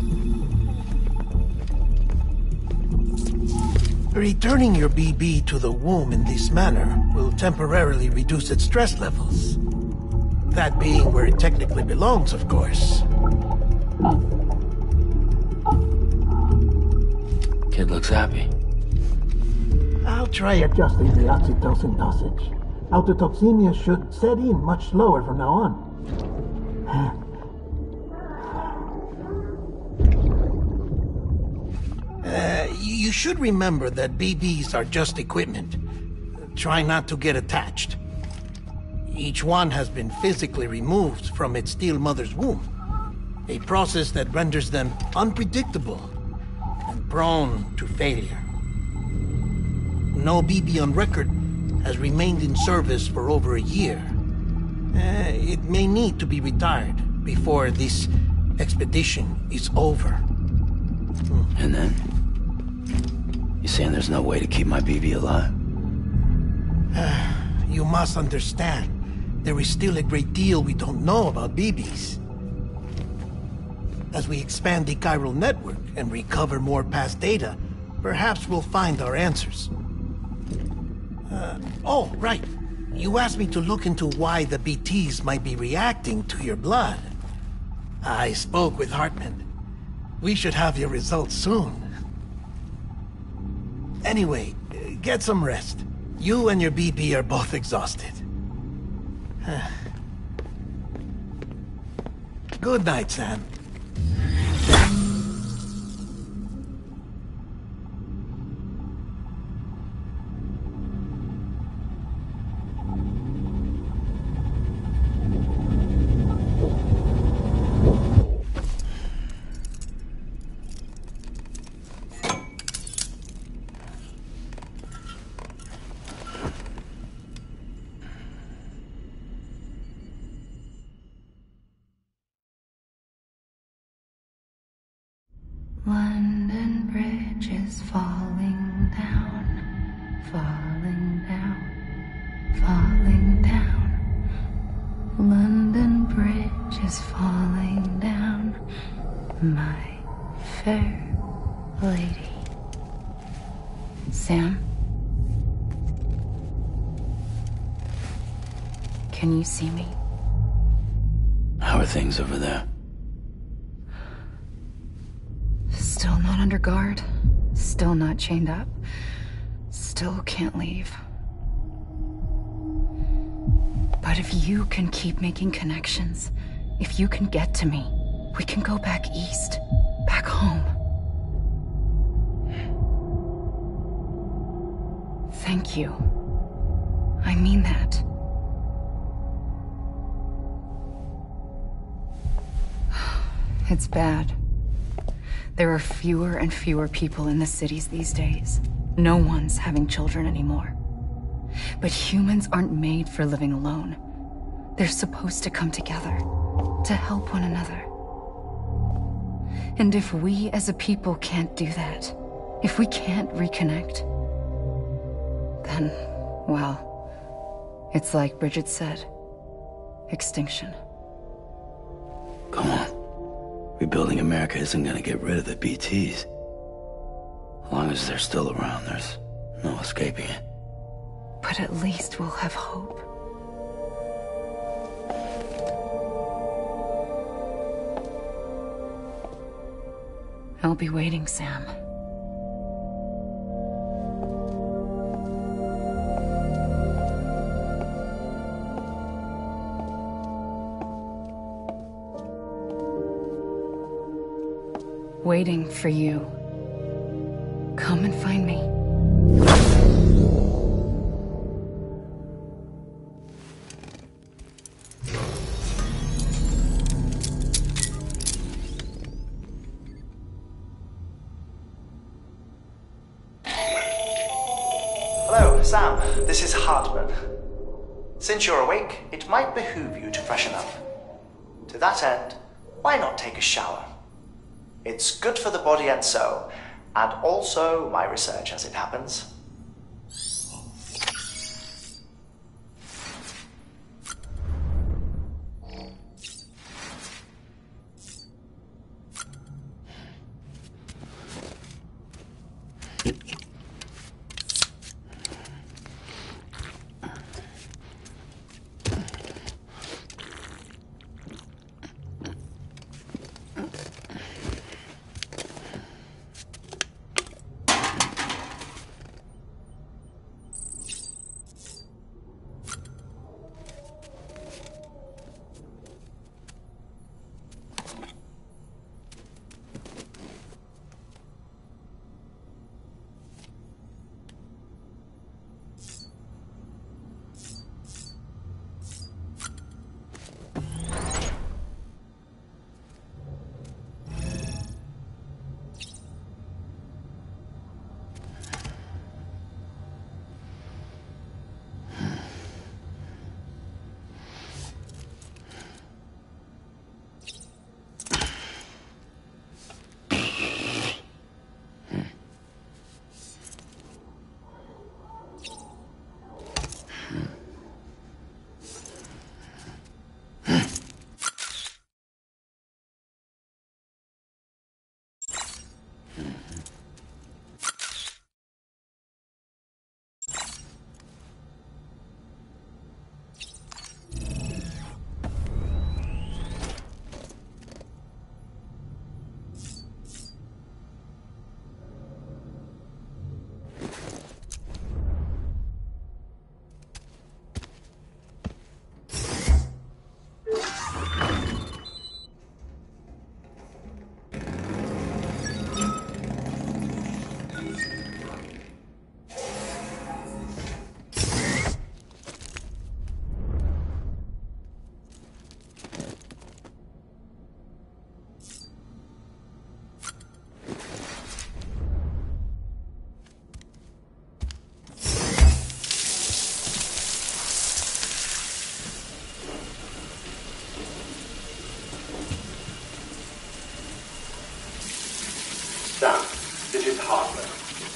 Returning your BB to the womb in this manner will temporarily reduce its stress levels. That being where it technically belongs, of course. Kid looks happy. I'll try adjusting the oxytocin dosage. Autotoxemia should set in much slower from now on. You should remember that BBs are just equipment. Try not to get attached. Each one has been physically removed from its steel mother's womb. A process that renders them unpredictable and prone to failure. No BB on record has remained in service for over a year. It may need to be retired before this expedition is over. And then? You saying there's no way to keep my BB alive? You must understand, there is still a great deal we don't know about BBs. As we expand the chiral network and recover more past data, perhaps we'll find our answers. Oh, right. You asked me to look into why the BTs might be reacting to your blood. I spoke with Hartman. We should have your results soon. Anyway, get some rest. You and your BB are both exhausted. Good night, Sam. London Bridge is falling down, falling down, falling down. London Bridge is falling down, my fair lady. Sam? Can you see me? How are things over there? Still not under guard. Still not chained up. Still can't leave. But if you can keep making connections, if you can get to me, we can go back east. Back home. Thank you. I mean that. It's bad. There are fewer and fewer people in the cities these days. No one's having children anymore. But humans aren't made for living alone. They're supposed to come together, to help one another. And if we as a people can't do that, if we can't reconnect, then, well, it's like Bridget said, extinction. Come on. Rebuilding America isn't gonna get rid of the BTs. As long as they're still around, there's no escaping it. But at least we'll have hope. I'll be waiting, Sam. Waiting for you. Come and find me. Hello, Sam. This is Hartman. Since you're awake, it might behoove you to freshen up. To that end, why not take a shower? It's good for the body and soul, and also my research as it happens. Sam, this is Hartman.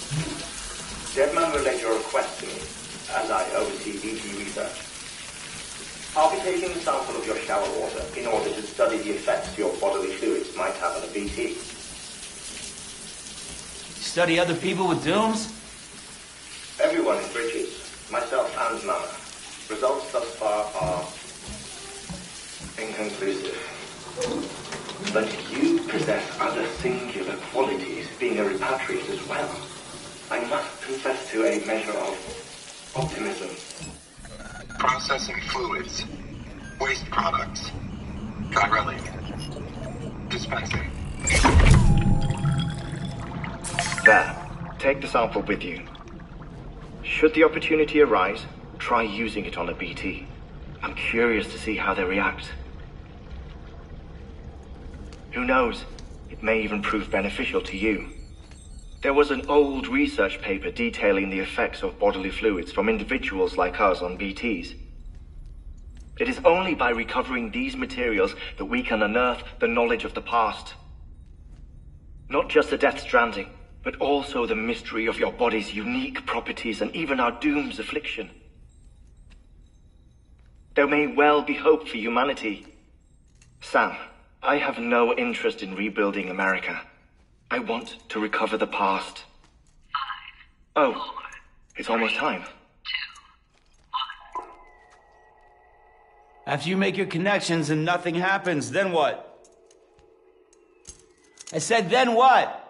Deadman relayed your request to me, as I oversee BT research. I'll be taking a sample of your shower water in order to study the effects your bodily fluids might have on a BT. Study other people with dooms? Everyone in Bridges, myself and Mama. Results thus far are inconclusive. But you possess other singular qualities, being a repatriate as well. I must confess to a measure of optimism. Processing fluids. Waste products. Chirelli. Dispensing. There. Take the sample with you. Should the opportunity arise, try using it on a BT. I'm curious to see how they react. Who knows? It may even prove beneficial to you. There was an old research paper detailing the effects of bodily fluids from individuals like us on BTs. It is only by recovering these materials that we can unearth the knowledge of the past. Not just the Death Stranding, but also the mystery of your body's unique properties and even our doom's affliction. There may well be hope for humanity. Sam, I have no interest in rebuilding America. I want to recover the past. 5, 4, it's almost time. 2, 1. After you make your connections and nothing happens, then what? I said, then what?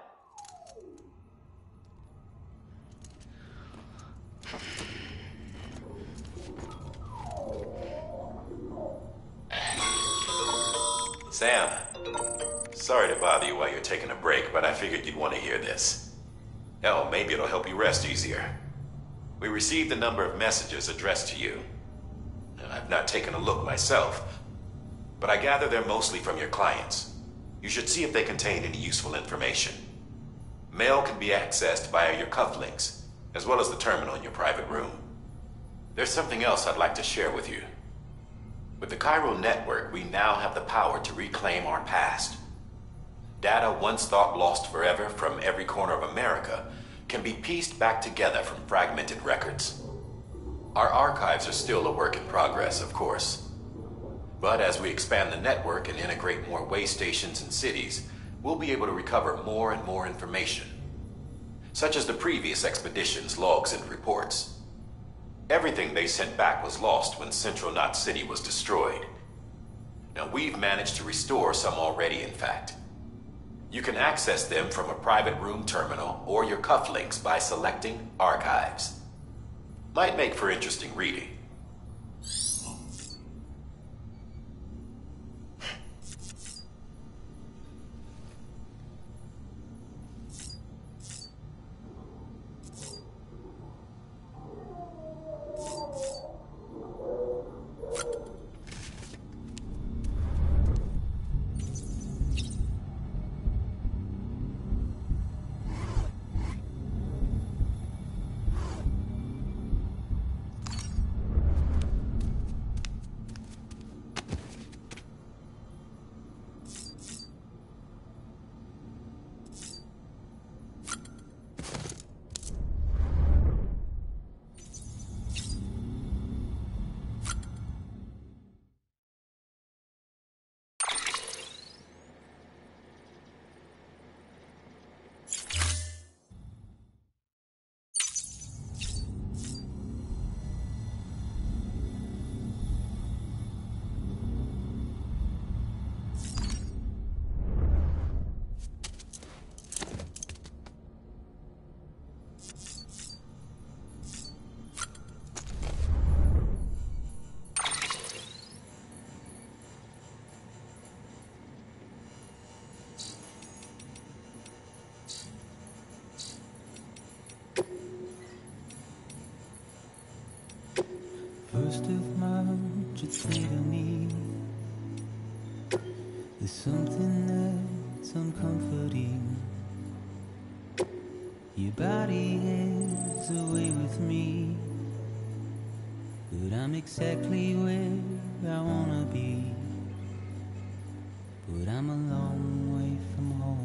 Sam, sorry to bother you while you're taking a break, but I figured you'd want to hear this. Hell, maybe it'll help you rest easier. We received a number of messages addressed to you. I've not taken a look myself, but I gather they're mostly from your clients. You should see if they contain any useful information. Mail can be accessed via your cufflinks, as well as the terminal in your private room. There's something else I'd like to share with you. With the Chiral Network, we now have the power to reclaim our past. Data once thought lost forever from every corner of America can be pieced back together from fragmented records. Our archives are still a work in progress, of course. But as we expand the network and integrate more way stations and cities, we'll be able to recover more and more information, such as the previous expedition's logs and reports. Everything they sent back was lost when Central Knot City was destroyed. Now, we've managed to restore some already, in fact. You can access them from a private room terminal or your cufflinks by selecting Archives. Might make for interesting reading. First of March, it's clear to me there's something that's uncomforting. Your body is away with me, but I'm exactly where I wanna be. But I'm a long way from home.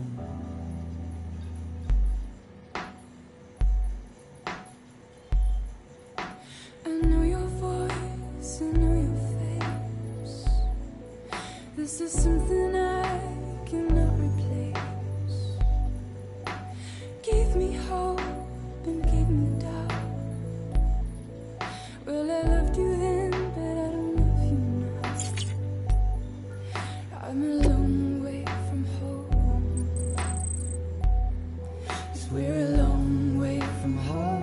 I know your voice, I know your face. This is something I cannot replace. Gave me hope and gave me doubt. Well, I loved you then, but I don't love you now. I'm a long way from home. 'Cause we're a long way from home.